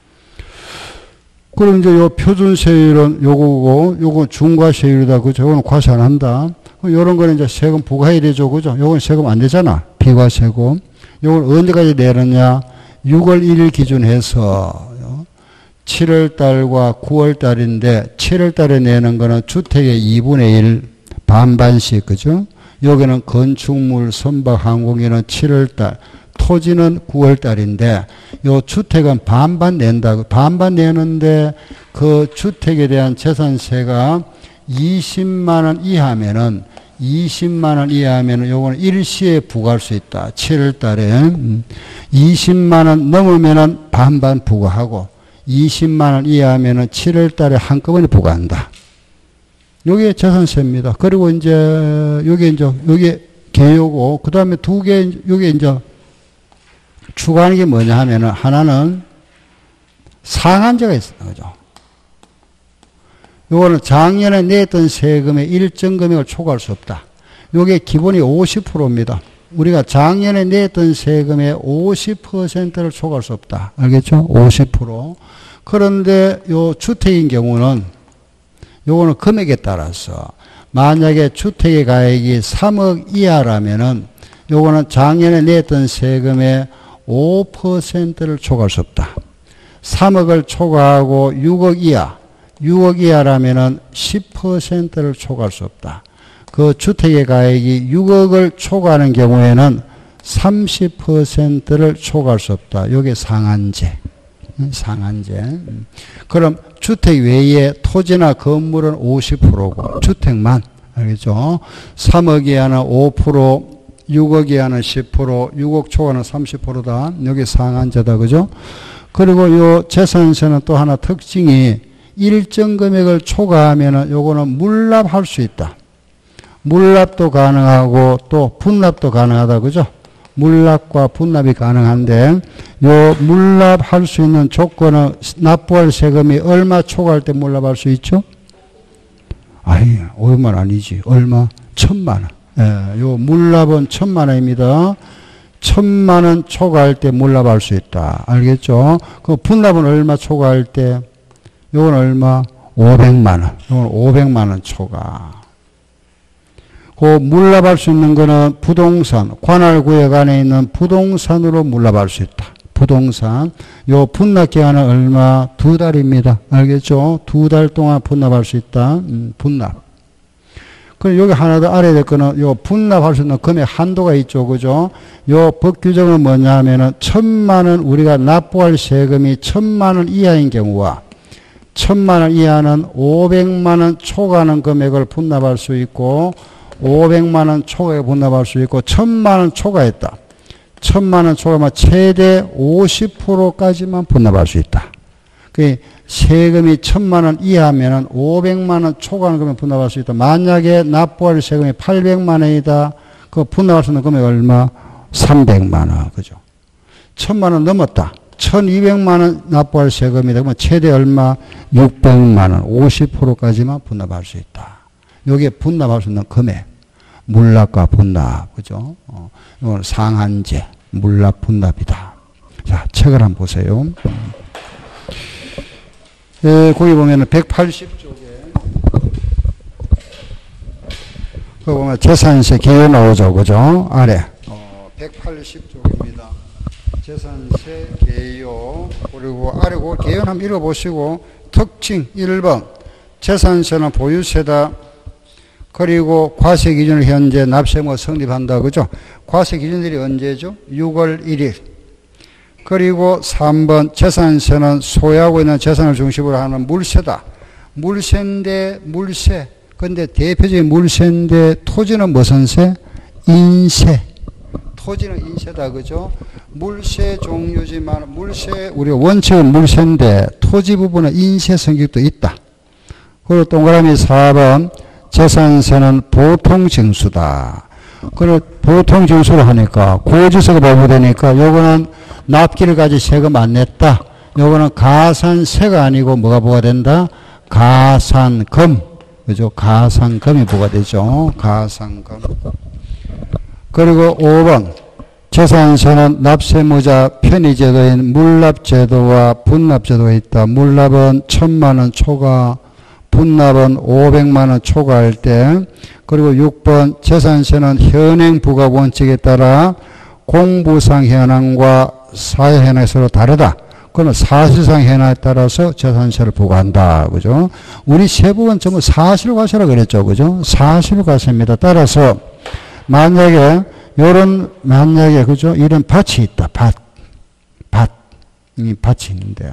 Speaker 1: 그럼 이제 요 표준세율은 요거고, 요거 중과세율이다. 그죠? 요거는 과세 안 한다. 요런 거는 이제 세금 부과해야 되죠. 그죠? 요건 세금 안 내잖아. 비과세고. 요걸 언제까지 내느냐? 유월 일일 기준해서 칠월 달과 구월 달인데 칠월 달에 내는 거는 주택의 이분의 일 반반씩. 그죠? 여기는 건축물, 선박, 항공기는 칠월 달, 토지는 구월 달인데 요 주택은 반반 낸다고 반반 내는데 그 주택에 대한 재산세가 이십만 원 이하면은 이십만 원 이하면은 요거는 일시에 부과할 수 있다. 칠월 달에 이십만 원 넘으면은 반반 부과하고 이십만 원 이하면은 칠월 달에 한꺼번에 부과한다. 요게 재산세입니다. 그리고 이제 요게 이제 요게 개요고 그다음에 두 개 요게 이제 추가하는 게 뭐냐 하면은 하나는 상한제가 있습니다. 그죠? 요거는 작년에 냈던 세금의 일정 금액을 초과할 수 없다. 요게 기본이 오십 퍼센트입니다. 우리가 작년에 냈던 세금의 오십 퍼센트를 초과할 수 없다. 알겠죠? 오십 퍼센트. 그런데 요 주택인 경우는 요거는 금액에 따라서 만약에 주택의 가액이 삼억 이하라면은 요거는 작년에 냈던 세금의 오 퍼센트를 초과할 수 없다. 삼억을 초과하고 육억 이하, 육억 이하라면은 십 퍼센트를 초과할 수 없다. 그 주택의 가액이 육억을 초과하는 경우에는 삼십 퍼센트를 초과할 수 없다. 요게 상한제. 상한제. 그럼 주택 외에 토지나 건물은 오십 퍼센트고 주택만 알겠죠? 삼억 이하는 오 퍼센트, 육억 이하는 십 퍼센트, 육억 초과는 삼십 퍼센트다. 여기 상한제다. 그죠? 그리고 요 재산세는 또 하나 특징이 일정 금액을 초과하면은 요거는 물납할 수 있다. 물납도 가능하고 또 분납도 가능하다. 그죠? 물납과 분납이 가능한데 요 물납할 수 있는 조건은 납부할 세금이 얼마 초과할 때 물납할 수 있죠? 아니, 오백만 원 아니지. 얼마? 천만 원. 예, 요 물납은 천만 원입니다. 천만 원 초과할 때 물납할 수 있다. 알겠죠? 그 분납은 얼마 초과할 때? 요건 얼마? 오백만 원. 요건 오백만 원 초과. 그 물납할 수 있는 거는 부동산, 관할구역 안에 있는 부동산으로 물납할 수 있다. 부동산. 요 분납 기간은 얼마? 두 달입니다. 알겠죠? 두 달 동안 분납할 수 있다. 음, 분납. 그리고 여기 하나 더 알아야 될 거는 요 분납할 수 있는 금액 한도가 있죠. 그죠? 요 법 규정은 뭐냐 하면은 천만 원 우리가 납부할 세금이 천만 원 이하인 경우와 천만 원 이하는 오백만 원 초과하는 금액을 분납할 수 있고 오백만 원 초과에 분납할 수 있고 천만 원 초과했다. 천만 원 초과하면 최대 오십 퍼센트까지만 분납할 수 있다. 그 세금이 천만 원 이하면은 오백만 원 초과하는 금액 분납할 수 있다. 만약에 납부할 세금이 팔백만 원이다. 그 분납할 수 있는 금액 얼마? 삼백만 원. 그죠? 천만 원 넘었다. 천이백만 원 납부할 세금이다. 그러면 최대 얼마? 육백만 원. 오십 퍼센트까지만 분납할 수 있다. 여기에 분납할 수 있는 금액. 물납과 분납. 그죠? 어, 이건 상한제. 물납 분납이다. 자, 책을 한번 보세요. 예, 거기 보면은 백팔십 쪽에. 거기 보면 재산세 개요 나오죠. 그죠? 아래. 어, 백팔십 쪽입니다. 재산세 개요. 그리고 아래 그 개요 한번 읽어보시고, 특징 일 번. 재산세는 보유세다. 그리고 과세 기준을 현재 납세무가 성립한다. 그죠? 과세 기준들이 언제죠? 유월 일일. 그리고 삼 번 재산세는 소유하고 있는 재산을 중심으로 하는 물세다. 물세인데 물세. 근데 대표적인 물세인데 토지는 무슨 세? 인세. 토지는 인세다. 그죠? 물세 종류지만 물세 우리가 원칙은 물세인데 토지 부분은 인세 성격도 있다. 그리고 동그라미 사 번 재산세는 보통징수다. 그리고 보통징수를 하니까 고지서가 발부되니까 요거는 납기를 가지 세금 안 냈다. 요거는 가산세가 아니고 뭐가 부과된다? 가산금. 그죠? 가산금이 부과되죠. 가산금. 그리고 오 번 재산세는 납세무자 편의제도인 물납제도와 분납제도가 있다. 물납은 천만 원 초과, 분납은 오백만 원 초과할 때. 그리고 육 번 재산세는 현행 부과 원칙에 따라 공부상 현황과 사회 현황이 서로 다르다. 그러면 사실상 현황에 따라서 재산세를 부과한다. 그죠? 우리 세부는 전부 사실과세라 그랬죠. 그죠? 사실과세입니다. 따라서 만약에 요런, 만약에, 그죠? 이런 밭이 있다, 밭. 밭. 이 밭이 있는데.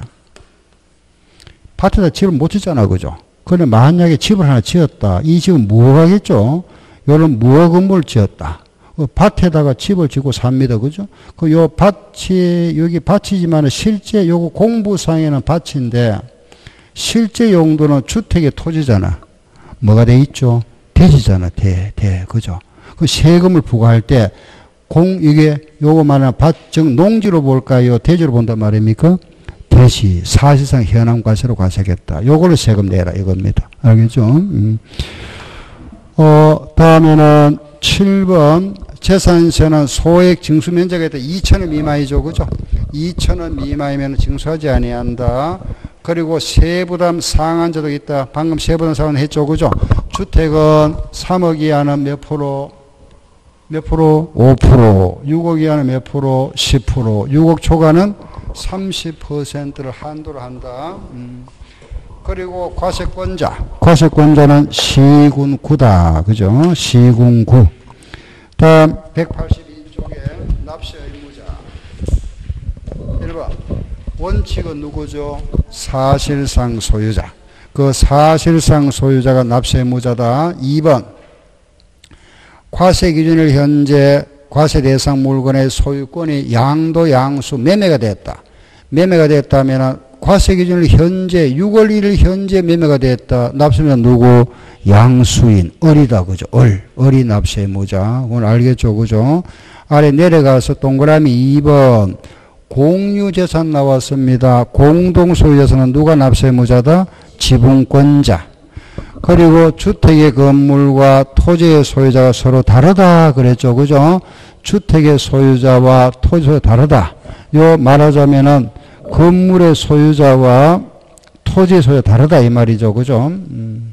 Speaker 1: 밭에다 집을 못 짓잖아, 그죠? 그런데 만약에 집을 하나 지었다. 이 집은 무허가겠죠? 요런 무허 건물을 지었다. 그 밭에다가 집을 짓고 삽니다, 그죠? 그 요 밭이, 여기 밭이지만 실제 요거 공부상에는 밭인데, 실제 용도는 주택의 토지잖아. 뭐가 돼 있죠? 대지잖아, 대, 대, 그죠? 그 세금을 부과할 때, 공, 이게, 요거 말하는 밭, 즉, 농지로 볼까요? 대지로 본단 말입니까? 대시, 사실상 현황 과세로 과세하겠다. 요거를 세금 내라, 이겁니다. 알겠죠? 음. 어, 다음에는 칠 번. 재산세는 소액 징수 면적에 따라 이천 원 미만이죠, 그죠? 이천 원 미만이면 징수하지 아니한다. 그리고 세부담 상한제도 있다. 방금 세부담 상한 했죠, 그죠? 주택은 삼억 이하는 몇 프로? 몇 프로? 오 퍼센트. 육억 이하는 몇 프로? 십 퍼센트. 육억 초과는 삼십 퍼센트를 한도로 한다. 음. 그리고 과세권자. 과세권자는 시군구다. 그죠? 시군구. 다음 백팔십이 쪽에 납세 의무자. 일 번. 원칙은 누구죠? 사실상 소유자. 그 사실상 소유자가 납세 의무자다. 이 번. 과세 기준일 현재 과세 대상 물건의 소유권이 양도 양수 매매가 됐다. 매매가 됐다면 과세 기준일 현재 유월 일일 현재 매매가 됐다. 납세는 누구? 양수인 을이다, 그죠? 을. 을이 납세 의무자. 오늘 알겠죠, 그죠? 아래 내려가서 동그라미 이 번. 공유재산 나왔습니다. 공동소유재산은 누가 납세 의무자다? 지분권자. 그리고 주택의 건물과 토지의 소유자가 서로 다르다 그랬죠, 그죠? 주택의 소유자와 토지 소유자 다르다. 요 말하자면은 건물의 소유자와 토지의 소유자 다르다 이 말이죠, 그죠? 음.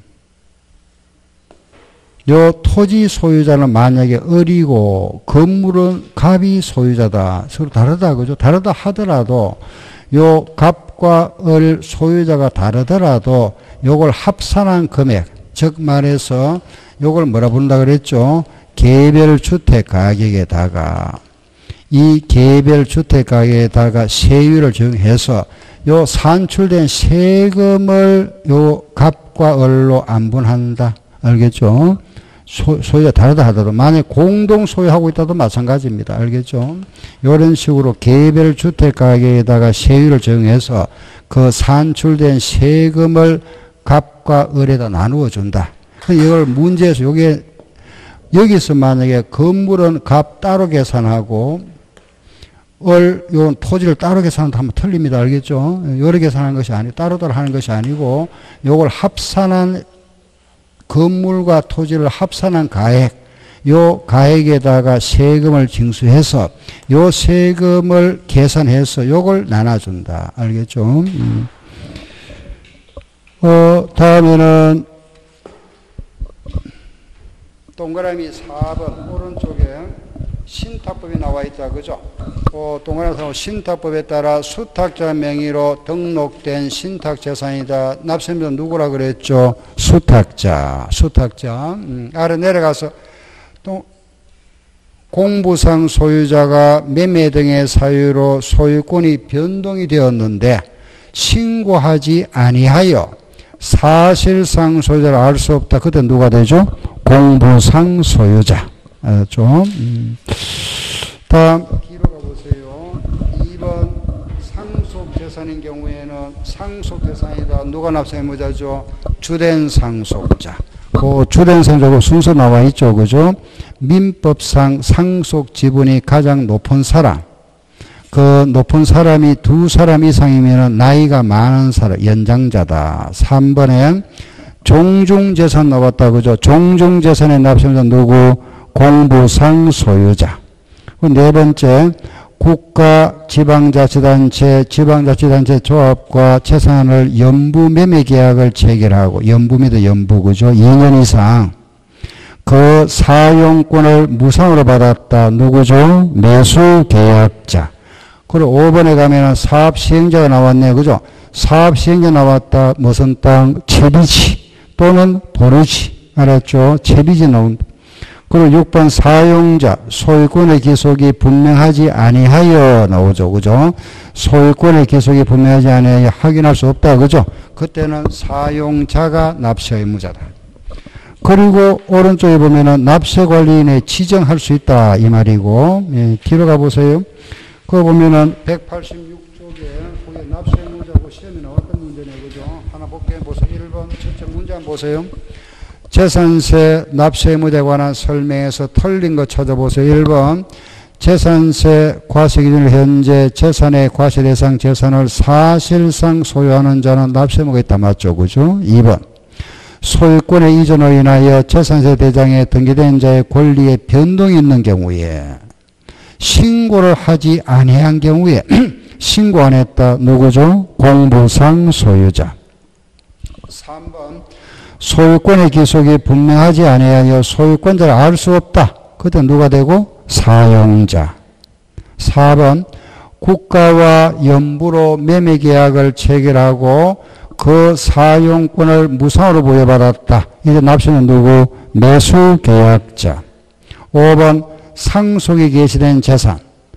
Speaker 1: 요 토지 소유자는 만약에 을이고 건물은 갑이 소유자다. 서로 다르다, 그죠? 다르다 하더라도 요 갑과 을 소유자가 다르더라도 요걸 합산한 금액, 즉 말해서 요걸 뭐라 부른다 그랬죠? 개별 주택 가격에다가 이 개별 주택 가격에다가 세율을 적용해서 요 산출된 세금을 요 갑과 을로 안분한다. 알겠죠? 소, 소유가 다르다 하더라도 만약 공동 소유하고 있다도 마찬가지입니다. 알겠죠? 이런 식으로 개별 주택 가격에다가 세율을 적용해서 그 산출된 세금을 갑과 을에다 나누어 준다. 이걸 문제에서 요게 여기서 만약에 건물은 갑 따로 계산하고 을, 요 토지를 따로 계산한다 하면 틀립니다. 알겠죠? 여러 계산하는 것이 아니고 따로따로 하는 것이 아니고 요걸 합산한 건물과 토지를 합산한 가액, 요 가액에다가 세금을 징수해서 요 세금을 계산해서 요걸 나눠준다. 알겠죠? 음. 어, 다음에는 동그라미 사 번 오른쪽에 신탁법이 나와 있다. 그죠? 어, 동그라미 사 번 신탁법에 따라 수탁자 명의로 등록된 신탁재산이다. 납세자는 누구라 그랬죠? 수탁자. 수탁자. 음, 아래 내려가서 또 공부상 소유자가 매매 등의 사유로 소유권이 변동이 되었는데 신고하지 아니하여 사실상 소유자를 알 수 없다. 그때 누가 되죠? 공부상 소유자. 알았죠? 음. 다음 뒤로 가보세요. 이 번 상속재산인 경우에는 상속재산이다. 누가 납세 의무자죠? 주된 상속자. 그 주된 상속자 순서 나와 있죠. 그죠? 민법상 상속 지분이 가장 높은 사람. 그 높은 사람이 두 사람 이상이면 나이가 많은 사람, 연장자다. 삼 번엔 종중재산 나왔다. 그죠? 종중재산의 납세의무자 누구? 공부상 소유자. 네 번째, 국가, 지방자치단체, 지방자치단체 조합과 재산을 연부 매매 계약을 체결하고, 연부입니다. 연부. 그죠? 이 년 이상. 그 사용권을 무상으로 받았다. 누구죠? 매수 계약자. 그리고 오 번에 가면은 사업 시행자가 나왔네요. 그죠? 사업 시행자 나왔다. 무슨 땅? 채비지 또는 도르지. 알았죠? 채비지 나온다. 그리고 육 번 사용자, 소유권의 기속이 분명하지 아니하여 나오죠. 그죠? 소유권의 기속이 분명하지 아니하여 확인할 수 없다. 그죠? 그때는 사용자가 납세 의무자다. 그리고 오른쪽에 보면은 납세 관리인에 지정할 수 있다. 이 말이고, 예, 뒤로 가보세요. 그거 보면은 백팔십육 쪽에 거기 납세 의무자고 시험에 나왔던 문제네. 그죠? 하나 볼게요. 보세요. 일 번 첫째 문제 한번 보세요. 재산세 납세 의무자에 관한 설명에서 틀린 거 찾아보세요. 일 번 재산세 과세 기준을 현재 재산의 과세 대상 재산을 사실상 소유하는 자는 납세 의무가 있다. 맞죠? 그죠? 이 번 소유권의 이전으로 인하여 재산세 대장에 등기된 자의 권리에 변동이 있는 경우에 신고를 하지 아니한 경우에 신고 안 했다. 누구죠? 공부상 소유자. 삼 번 소유권의 기속이 분명하지 아니하여 소유권자를 알 수 없다. 그때 누가 되고? 사용자. 사 번 국가와 연부로 매매계약을 체결하고 그 사용권을 무상으로 부여받았다. 이제 납세는 누구? 매수계약자. 오 번 상속이 개시된 재산.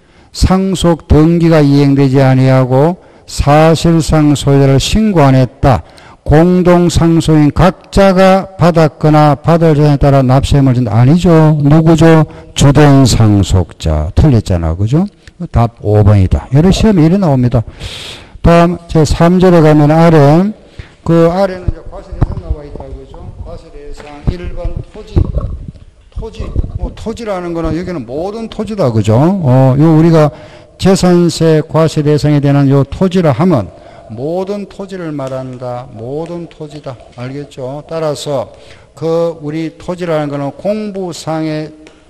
Speaker 1: 상속 등기가 이행되지 아니하고 사실상 소유자를 신고 안 했다. 공동상속인 각자가 받았거나 받을 재산에 따라 납세의무를 진다. 아니죠. 누구죠? 주된 상속자. 틀렸잖아. 그죠? 답 오 번이다. 여러 시험에 이래 나옵니다. 다음 제삼 절에 가면 아래 그 아래는 이제 과세대상 나와 있다. 그죠? 과세대상 일 번 토지. 토지. 뭐 토지라는 거는 여기는 모든 토지다. 그죠? 어, 요 우리가 재산세 과세 대상에 대한 요 토지라 하면 모든 토지를 말한다. 모든 토지다. 알겠죠? 따라서 그 우리 토지라는 거는 공부상의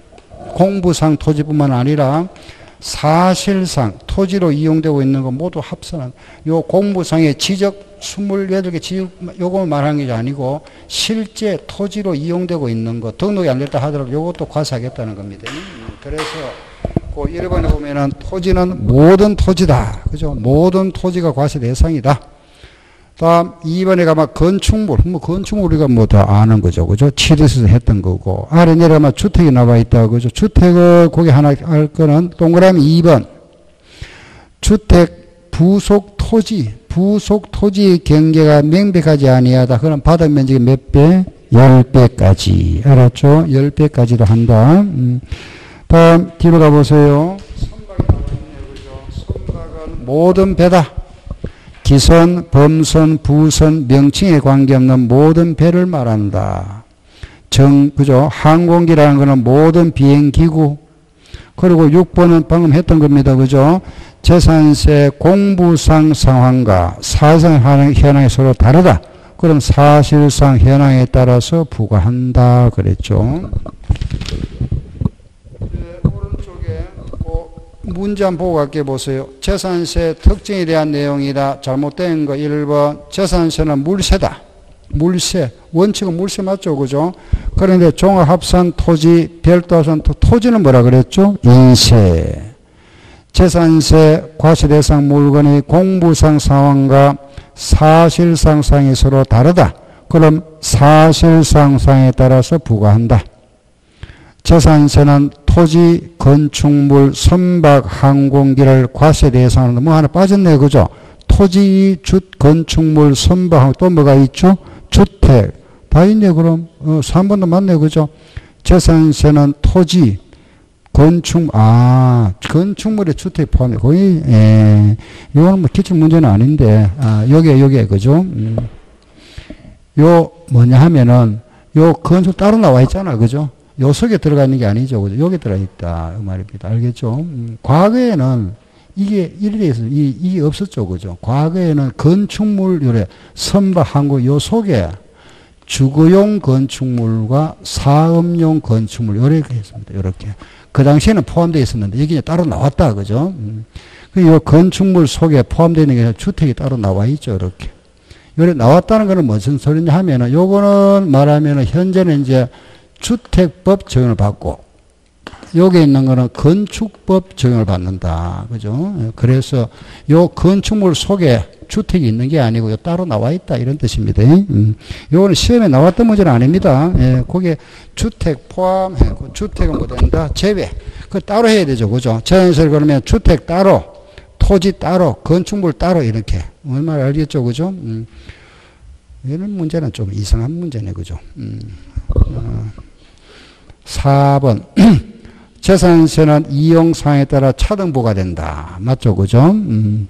Speaker 1: 공부상 토지뿐만 아니라 사실상 토지로 이용되고 있는 거 모두 합산한 요 공부상의 지적 이십팔 개 지적 요거 말하는 게 아니고 실제 토지로 이용되고 있는 거 등록이 안 됐다 하더라도 요것도 과세하겠다는 겁니다. 그래서 그 일 번에 보면은 토지는 모든 토지다. 그죠? 모든 토지가 과세 대상이다. 다음 이 번에 가면 건축물, 뭐 건축물 우리가 뭐 다 아는 거죠. 그죠? 치료에서 했던 거고. 아래 내려가면 주택이 나와 있다. 그죠? 주택을 거기 하나 할 거는 동그라미 이 번. 주택 부속 토지, 부속 토지의 경계가 명백하지 아니하다. 그럼 바닥 면적이 몇 배? 십 배까지. 알았죠? 십 배까지도 한다. 음. 다음 뒤로 가보세요. 선박이 나와 있네요. 그죠? 선박은 모든 배다. 기선, 범선, 부선, 명칭에 관계없는 모든 배를 말한다. 정, 그죠? 항공기라는 것은 모든 비행기구. 그리고 육 번은 방금 했던 겁니다. 그죠? 재산세 공부상 상황과 사실상 현황이 서로 다르다. 그럼 사실상 현황에 따라서 부과한다. 그랬죠. 문제 한번 보고 갈게 보세요. 재산세 특징에 대한 내용이다. 잘못된 거 일 번. 재산세는 물세다. 물세. 원칙은 물세 맞죠? 그죠? 그런데 종합합산 토지, 별도합산 토지는 뭐라 그랬죠? 인세. 재산세 과세 대상 물건의 공부상 상황과 사실상 상이 서로 다르다. 그럼 사실상 상에 따라서 부과한다. 재산세는 토지, 건축물, 선박, 항공기를 과세 대상으로 뭐 하나 빠졌네. 그죠? 토지, 주, 건축물, 선박, 또 뭐가 있죠? 주택. 다 있네. 그럼 어, 삼 번도 맞네. 그죠? 재산세는 토지, 건축, 아, 건축물에 주택 포함해. 거의, 예, 이거는 뭐 기출 문제는 아닌데, 아, 요게, 요게, 그죠? 음. 요, 뭐냐 하면은, 요 건축 따로 나와 있잖아. 그죠? 요 속에 들어가 있는 게 아니죠. 그죠? 여기 들어가 있다. 그 말입니다. 알겠죠? 음, 과거에는 이게, 이래 돼서 이, 이게 없었죠. 그죠? 과거에는 건축물, 요래, 선박, 항공, 요 속에 주거용 건축물과 사업용 건축물, 요렇게 했습니다. 요렇게. 그 당시에는 포함되어 있었는데, 여기 따로 나왔다. 그죠? 음. 그 건축물 속에 포함되어 있는 게 아니라 주택이 따로 나와 있죠. 이렇게. 요래 나왔다는 거는 무슨 소리냐 하면은, 요거는 말하면은 현재는 이제 주택법 적용을 받고 여기 있는 거는 건축법 적용을 받는다. 그죠? 그래서 요 건축물 속에 주택이 있는 게 아니고 요 따로 나와 있다. 이런 뜻입니다. 음. 요거는 시험에 나왔던 문제는 아닙니다. 예, 거기에 주택 포함, 예, 그 주택은 뭐 된다? 제외. 그 따로 해야 되죠. 그죠? 자연스레 그러면 주택 따로, 토지 따로, 건축물 따로 이렇게. 얼마나 알겠죠? 그죠? 음. 이런 문제는 좀 이상한 문제네. 그죠? 음. 어. 사 번. 재산세는 이용사항에 따라 차등부가 된다. 맞죠? 그죠? 음.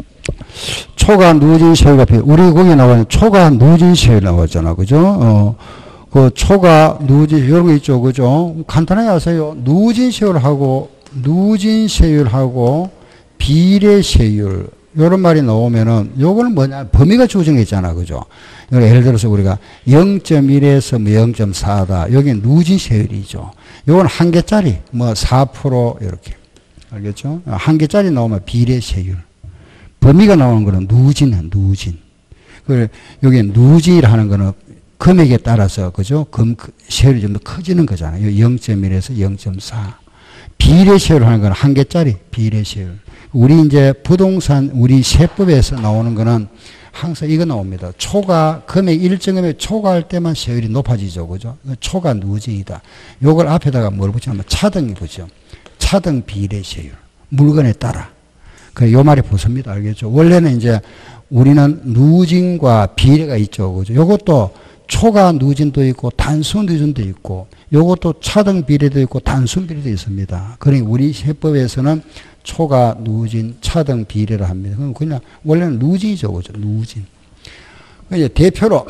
Speaker 1: 초과 누진 세율가 필요. 우리 거기 나와는 초과 누진 세율 나왔잖아. 그죠? 어, 그 초과 누진, 이런 거 있죠. 그죠? 간단하게 아세요. 누진 세율하고, 누진 세율하고, 비례 세율. 요런 말이 나오면은, 요거는 뭐냐, 범위가 주어진 게 있잖아. 그죠? 예를 들어서 우리가 영 점 일에서 뭐 영 점 사다. 여기는 누진 세율이죠. 요건 한 개짜리, 뭐 사 퍼센트, 이렇게. 알겠죠? 한 개짜리 나오면 비례 세율. 범위가 나오는 거는 누진이야, 누진. 그, 여기 누진이라는 거는 금액에 따라서, 그죠? 금, 세율이 좀 더 커지는 거잖아요. 영 점 일에서 영 점 사. 비례 세율 하는 거는 한 개짜리, 비례 세율. 우리 이제 부동산, 우리 세법에서 나오는 거는 항상 이거 나옵니다. 초과, 금액 일정 금액 초과할 때만 세율이 높아지죠. 그죠? 초과 누진이다. 요걸 앞에다가 뭘 붙이냐면 차등이 붙죠. 차등 비례 세율. 물건에 따라. 그, 요 말이 붙습니다. 알겠죠? 원래는 이제 우리는 누진과 비례가 있죠. 그죠? 요것도 초과 누진도 있고 단순 누진도 있고 요것도 차등 비례도 있고 단순 비례도 있습니다. 그러니 우리 세법에서는 초과 누진, 차등 비례를 합니다. 그럼 그냥 원래는 누진이죠. 그죠? 누진. 이제 대표로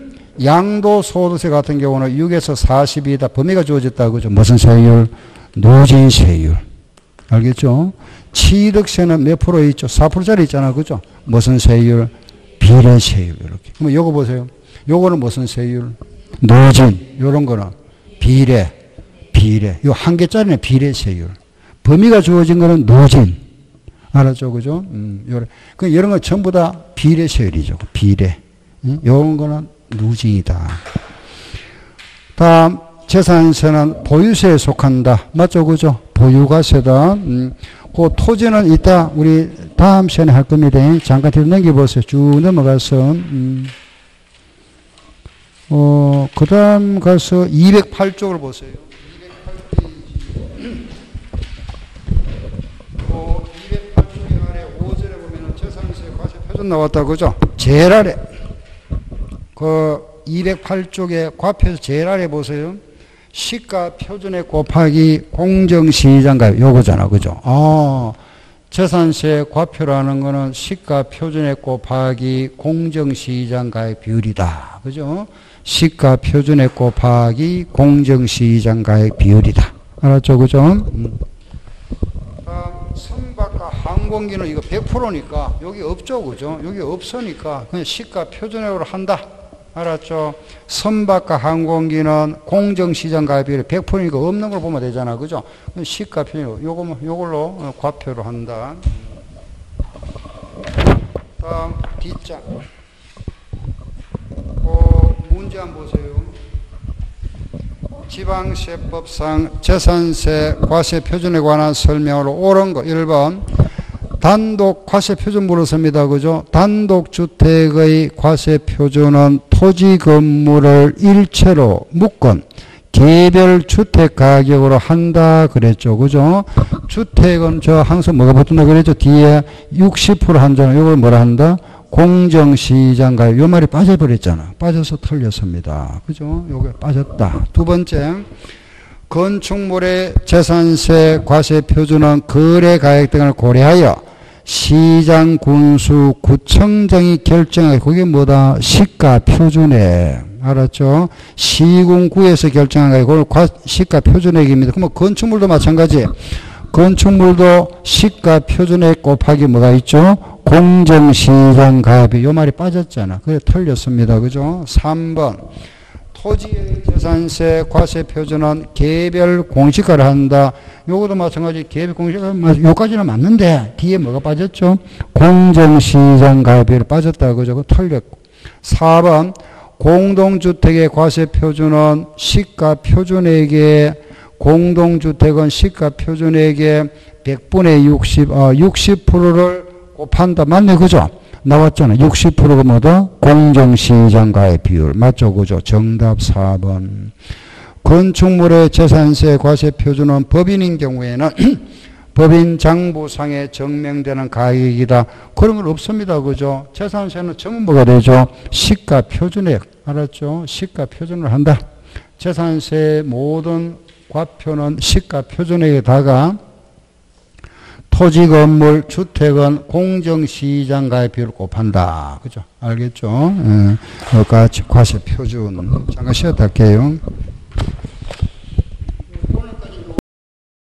Speaker 1: 양도소득세 같은 경우는 육에서 사십이다. 범위가 주어졌다. 그죠? 무슨 세율? 누진 세율. 알겠죠? 취득세는 몇 프로 있죠? 사 퍼센트짜리 있잖아. 그죠? 무슨 세율? 비례 세율. 이렇게. 그럼 요거 보세요. 요거는 무슨 세율? 누진. 요런 거는 비례. 비례. 요 한 개짜리는 비례 세율. 범위가 주어진 거는 누진. 알았죠? 그죠? 음, 요래. 그 이런 건 전부 다 비례 세율이죠. 비례. 음? 요런 거는 누진이다. 다음, 재산세는 보유세에 속한다. 맞죠? 그죠? 보유가세다. 음. 그 토지는 이따 우리 다음 시간에 할 겁니다. 잠깐 뒤로 넘겨보세요. 쭉 넘어가서, 음, 어, 그 다음 가서 이백팔 쪽을 보세요. 이백팔 페이지. 어, 이백팔 쪽에 아래 오 절에 보면은 재산세 과세 표준 나왔다. 그죠? 제일 아래. 그 이백팔 쪽에 과표에서 제일 아래 보세요. 시가 표준액 곱하기 공정시장가액 요거잖아. 그죠? 아, 재산세 과표라는 거는 시가 표준액 곱하기 공정시장가액 비율이다. 그죠? 시가 표준액 곱하기 공정시장가액 비율이다. 알았죠? 그죠? 음. 다음, 선박과 항공기는 이거 백 퍼센트니까 여기 없죠. 그죠? 여기 없으니까 그냥 시가 표준액으로 한다. 알았죠? 선박과 항공기는 공정시장 가입비율이 백 퍼센트니까 없는 걸 보면 되잖아. 그죠? 시가 표준, 요거, 요걸로 과표로 한다. 다음, 뒷장. 그 문제 한번 보세요. 지방세법상 재산세 과세 표준에 관한 설명으로 옳은 거. 일 번. 단독 과세 표준 물었습니다. 그죠? 단독 주택의 과세 표준은 토지 건물을 일체로 묶은 개별 주택 가격으로 한다 그랬죠. 그죠? 주택은 저 항상 뭐가 붙는다 그랬죠? 뒤에 육십 퍼센트 한잖아요. 이걸 뭐라 한다? 공정시장 가격. 요 말이 빠져버렸잖아. 빠져서 틀렸습니다. 그죠? 요게 빠졌다. 두 번째. 건축물의 재산세 과세 표준은 거래 가액 등을 고려하여 시장, 군수, 구청장이 결정하게. 그게 뭐다? 시가 표준액. 알았죠? 시군구에서 결정한 거 그걸 시가 표준액입니다. 그러면 건축물도 마찬가지. 건축물도 시가 표준액 곱하기 뭐가 있죠? 공정시장 가압이. 요 말이 빠졌잖아. 그래 틀렸습니다. 그죠? 삼 번. 토지의 재산세 과세 표준은 개별 공시가를 한다. 요것도 마찬가지. 개별 공시가, 요까지는 맞는데, 뒤에 뭐가 빠졌죠? 공정시장 가입비율이 빠졌다. 그죠? 틀렸고. 사 번. 공동주택의 과세 표준은 시가 표준액에 공동주택은 시가 표준액의 백분의 육십, 어, 육십 퍼센트를 곱한다. 맞네, 그죠? 나왔잖아. 육십 퍼센트가 뭐다? 공정시장가의 비율. 맞죠, 그죠? 정답 사 번. 건축물의 재산세 과세 표준은 법인인 경우에는 법인 장부상에 증명되는 가액이다. 그런 건 없습니다. 그죠? 재산세는 전부 뭐가 되죠? 시가 표준액. 알았죠? 시가 표준을 한다. 재산세 모든 과표는 시가 표준액에다가 토지, 건물, 주택은 공정시장가의 비율을 곱한다. 그죠? 알겠죠? 예. 여기까지 과세 표준. 잠깐 쉬었다 할게요.